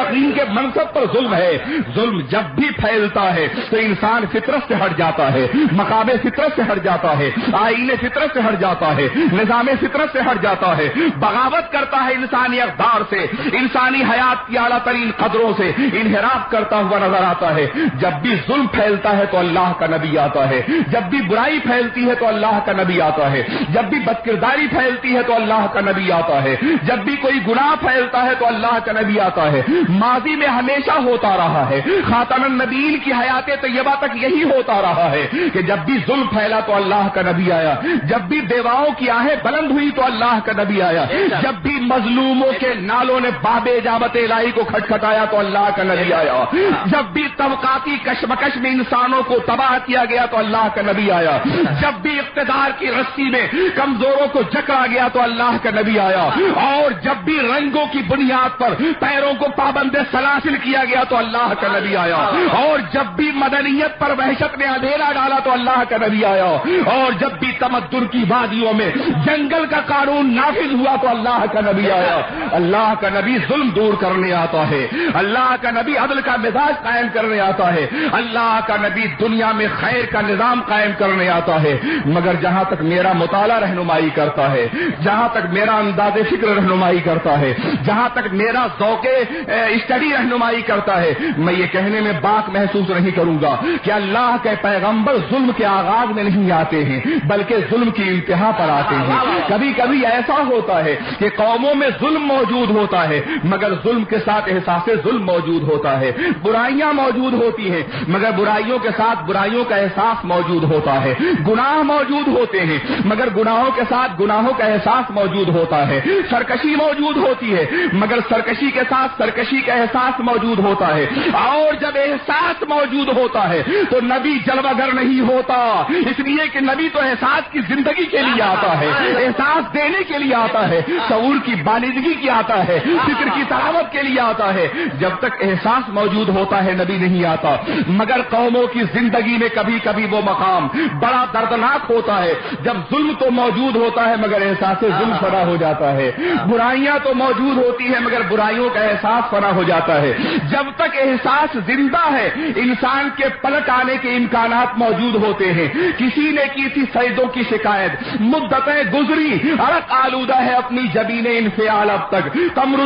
منصب پر ظلم ہے. ظلم جب بھی پھیلتا ہے تو انسان فطرت سے ہٹ جاتا ہے, مقام فطرت سے ہٹ جاتا ہے, آئین فطرت سے ہٹ جاتا ہے, نظام فطرت سے ہٹ جاتا ہے, بغاوت کرتا ہے انسانی اقدار سے, انسانی حیات کی اعلیٰ ترین قدروں سے انحراف کرتا ہوا نظر آتا ہے. جب بھی ظلم پھیلتا ہے تو اللہ کا نبی آتا ہے, جب بھی برائی پھیلتی ہے تو اللہ کا نبی آتا ہے, جب بھی بدکرداری پھیلتی ہے تو اللہ کا نبی آتا ہے, جب بھی کوئی گناہ پھیلتا ہے تو اللہ کا نبی آتا ہے. ماضی میں ہمیشہ ہوتا رہا ہے, خاتم النبیین کی حیات طیبہ تک یہی ہوتا رہا ہے کہ جب بھی ظلم پھیلا تو اللہ کا نبی آیا, جب بھی بیواؤں کی آہیں بلند ہوئی تو اللہ کا نبی آیا, جب بھی مظلوموں کے نالوں نے باب اجابت الہی کو کھٹکھٹایا تو اللہ کا نبی آیا, جب بھی طبقاتی کشمکش میں انسانوں کو تباہ کیا گیا تو اللہ کا نبی آیا, جب بھی اقتدار کی رسی میں کمزوروں کو جکڑا گیا تو اللہ کا نبی آیا, اور جب بھی رنگوں کی بنیاد پر پیروں کو پابند سلاسل کیا گیا تو اللہ کا نبی آیا, اور جب بھی مدنیت پر وحشت نے اندھیرا ڈالا تو اللہ کا نبی آیا, اور جب بھی تمدن کی وادیوں میں جنگل کا قانون نافذ ہوا تو اللہ کا نبی آیا. اللہ کا نبی ظلم دور کرنے آتا ہے, اللہ کا نبی عدل کا مزاج قائم کرنے آتا ہے, اللہ کا نبی دنیا میں خیر کا نظام قائم کرنے آتا ہے. مگر جہاں تک میرا مطالعہ رہنمائی کرتا ہے, جہاں تک میرا انداز فکر رہنمائی کرتا ہے, جہاں تک میرا ذوق اسٹڈی رہنمائی کرتا ہے, میں یہ کہنے میں باک محسوس نہیں کروں گا کہ اللہ کے پیغمبر ظلم کے آغاز میں نہیں آتے ہیں بلکہ ظلم کی انتہا پر آتے ہیں. کبھی کبھی ایسا ہوتا ہے کہ قوموں میں ظلم موجود ہوتا ہے مگر ظلم کے ساتھ احساس ظلم موجود ہوتا ہے, برائیاں موجود ہوتی ہیں مگر برائیوں کے ساتھ برائیوں کا احساس موجود ہوتا ہے, گناہ موجود ہوتے ہیں مگر گناہوں کے ساتھ گناہوں کا احساس موجود ہوتا ہے, سرکشی موجود ہوتی ہے مگر سرکشی کے ساتھ سرکشی کا احساس موجود ہوتا ہے. اور جب احساس موجود ہوتا ہے تو نبی جلوہ گر نہیں ہوتا, اس لیے کہ نبی تو احساس کی زندگی کے لیے آتا ہے, احساس دینے کے لیے آتا ہے, شعور کی بالغی کی آتا ہے, فکر کی تلاوت کے لیے آتا ہے. جب تک احساس موجود ہوتا ہے نبی نہیں آتا. مگر قوموں کی زندگی میں کبھی کبھی وہ مقام بڑا دردناک ہوتا ہے جب ظلم تو موجود ہوتا ہے مگر احساس ظلم فنا ہو جاتا ہے, برائیاں تو موجود ہوتی ہیں مگر برائیوں کا احساس فنا ہو جاتا ہے. جب تک احساس زندہ ہے انسان کے پلٹ آنے کے امکانات موجود ہوتے ہیں. کسی نے کی تھی سیدوں کی شکایت, مدتیں گزری عرق آلودہ ہے اپنی جبین انفعال اب تک, قمر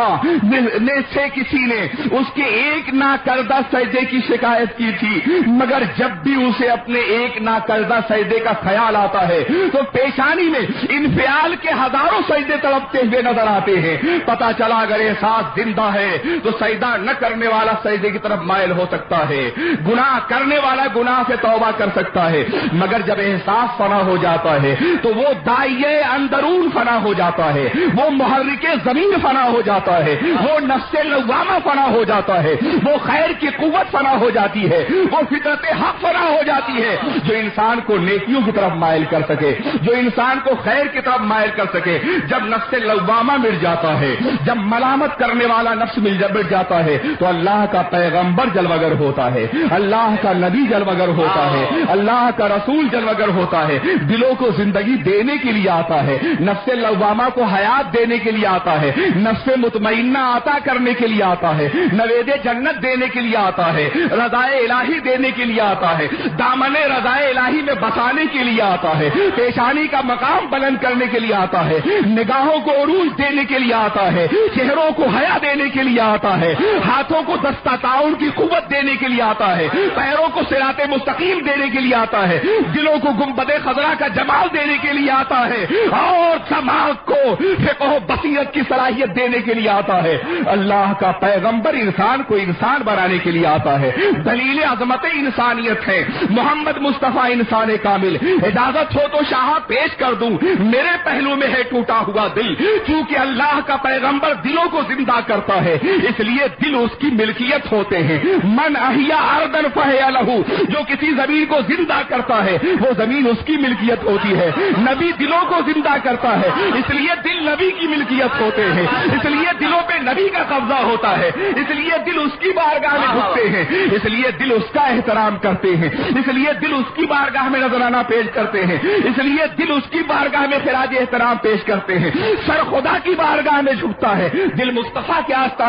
الزمان سے کسی نے اس کے ایک ناکردہ سجدے کی شکایت کی تھی مگر جب بھی اسے اپنے ایک ناکردہ سجدے کا خیال آتا ہے تو پیشانی میں انفعال کے ہزاروں سجدے تڑپتے ہوئے نظر آتے ہیں. پتا چلا اگر احساس زندہ ہے تو سجدہ نہ کرنے والا سجدے کی طرف مائل ہو سکتا ہے, گناہ کرنے والا گناہ سے توبہ کر سکتا ہے. مگر جب احساس فنا ہو جاتا ہے تو وہ داعیے اندرون فنا ہو جاتا ہے, وہ محرک زمین فنا ہو جاتا ہے, وہ نفس لوامہ فنا ہو جاتا ہے, وہ خیر کی قوت فنا ہو جاتی ہے, وہ فطرت حق فنا ہو جاتی ہے جو انسان کو نیکیوں کی طرف مائل کر سکے, جو انسان کو خیر کی طرف مائل کر سکے. جب نفس لوامہ مٹ جاتا ہے, جب ملامت کرنے والا نفس مٹ جاتا ہے تو اللہ کا پیغمبر جلوگر ہوتا ہے, اللہ کا نبی جلوگر ہوتا ہے, اللہ کا رسول جلوگر ہوتا ہے. دلوں کو زندگی دینے کے لیے آتا ہے, نفس لوامہ کو حیات دینے کے لیے آتا ہے, نفس مطمئنہ عطا کرنے کے لیے آتا ہے, نوید جنت دینے کے لیے آتا ہے, رضائے الہی دینے کے لیے آتا ہے, دامن رضائے الہی میں بسانے کے لیے آتا ہے, پیشانی کا مقام بلند کرنے کے لیے آتا ہے, نگاہوں کو عروج دینے کے لیے آتا ہے, چہروں کو حیا دینے کے لیے آتا ہے, ہاتھوں کو دستہ تعاون کی قوت دینے کے لیے آتا ہے, پیروں کو صراط مستقیم دینے کے لیے آتا ہے, دلوں کو گنبد خضرا کا جمال دینے کے لیے آتا ہے, اور دماغ کو فقہ و بصیرت کی صلاحیت دینے کے لیے آتا ہے. اللہ کا پیغمبر انسان کو انسان بنانے کے لیے آتا ہے. دلیل عظمت انسانیت ہے محمد مصطفیٰ انسان کامل. اجازت ہو تو شاہ پیش کر دوں, میرے پہلو میں ہے ٹوٹا ہوا دل, کیونکہ اللہ کا پیغمبر دلوں کو زندہ کرتا ہے اس لیے دل اس کی ملکیت ہوتے ہیں. من احیا ارضا فہی لہ, جو کسی زمین کو زندہ کرتا ہے وہ زمین اس کی ملکیت ہوتی ہے. نبی دلوں کو زندہ کرتا ہے اس لیے دل نبی کی ملکیت ہوتے ہیں, اس لیے دلوں پہ نبی کا قبضہ ہوتا ہے, اس لیے دل اس کی بارگاہ میں جھکتے ہیں, اس لیے دل اس کا احترام کرتے ہیں, اس لیے دل اس کی بارگاہ میں نذرانہ پیش کرتے ہیں, اس لیے دل اس کی بارگاہ میں خراج احترام پیش کرتے ہیں. سر خدا کی بارگاہ میں جھکتا ہے, دل مصطفیٰ کے آستانے پہ جھک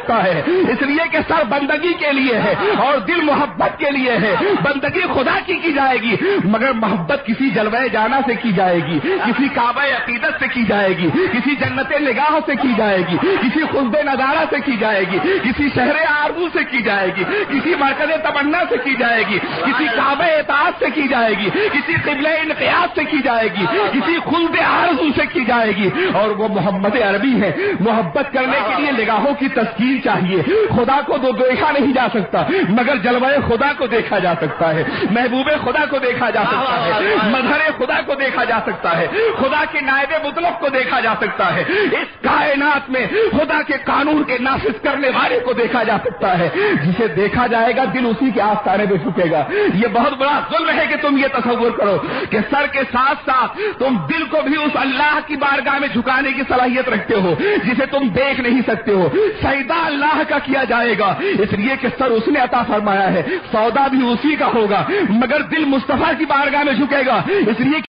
सकता है, इसलिए कि सर बंदगी के लिए है और दिल मोहब्बत के लिए है। बंदगी खुदा की जाएगी, मगर मोहब्बत किसी जलवे जाना से की जाएगी, किसी काबा अकीदत से की जाएगी, किसी जन्नत निगाह से की जाएगी, किसी खुल्द नजारा से की जाएगी, किसी शहर आरज़ू से की जाएगी, किसी मरकज़ तमन्ना से की जाएगी, किसी काबा इताअत से की जाएगी, किसी क़िबला इनक़ियाद से की जाएगी, किसी खुल्द आरज़ू से की जाएगी। और वो मोहम्मद अरबी है। मोहब्बत करने के लिए निगाहों की तस्कीन चाहिए। खुदा को तो देखा नहीं जा सकता, मगर जलवाए खुदा को देखा जा सकता है, महबूबे खुदा को देखा जा सकता है, मजहर खुदा को देखा जा सकता है, खुदा के नायबे मुतलक को देखा जा सकता है। इस कायनात में खुदा के कानून के नाफिज करने वाले को देखा जा सकता है। जिसे देखा जाएगा दिल उसी के आस्ताने पे झुकेगा। ये बहुत बड़ा जुल्म है कि तुम ये तसव्वुर करो कि सर के साथ साथ तुम दिल को भी उस अल्लाह की बारगाह में झुकाने की सलाहियत रखते हो जिसे तुम देख नहीं सकते हो। सजदा अल्लाह का किया जाएगा, इसलिए कि सर उसने अता फरमाया है, सौदा भी उसी का होगा, मगर दिल मुस्तफा की बारगाह में झुकेगा, इसलिए